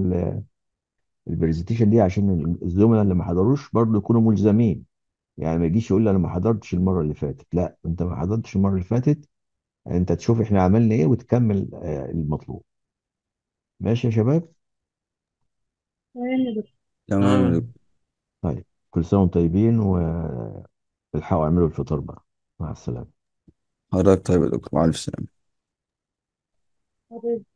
البرزنتيشن دي عشان الزملاء اللي ما حضروش برضه يكونوا ملزمين، يعني ما يجيش يقول لي انا ما حضرتش المره اللي فاتت، لا انت ما حضرتش المره اللي فاتت، انت تشوف احنا عملنا ايه وتكمل آه، المطلوب. ماشي يا شباب؟ تمام يا دكتور. تمام يا تمام. دكتور. طيب، كل سنه وانتم طيبين، والحقوا اعملوا الفطار بقى. مع السلامه. حضرتك طيب يا دكتور، مع الف سلامة.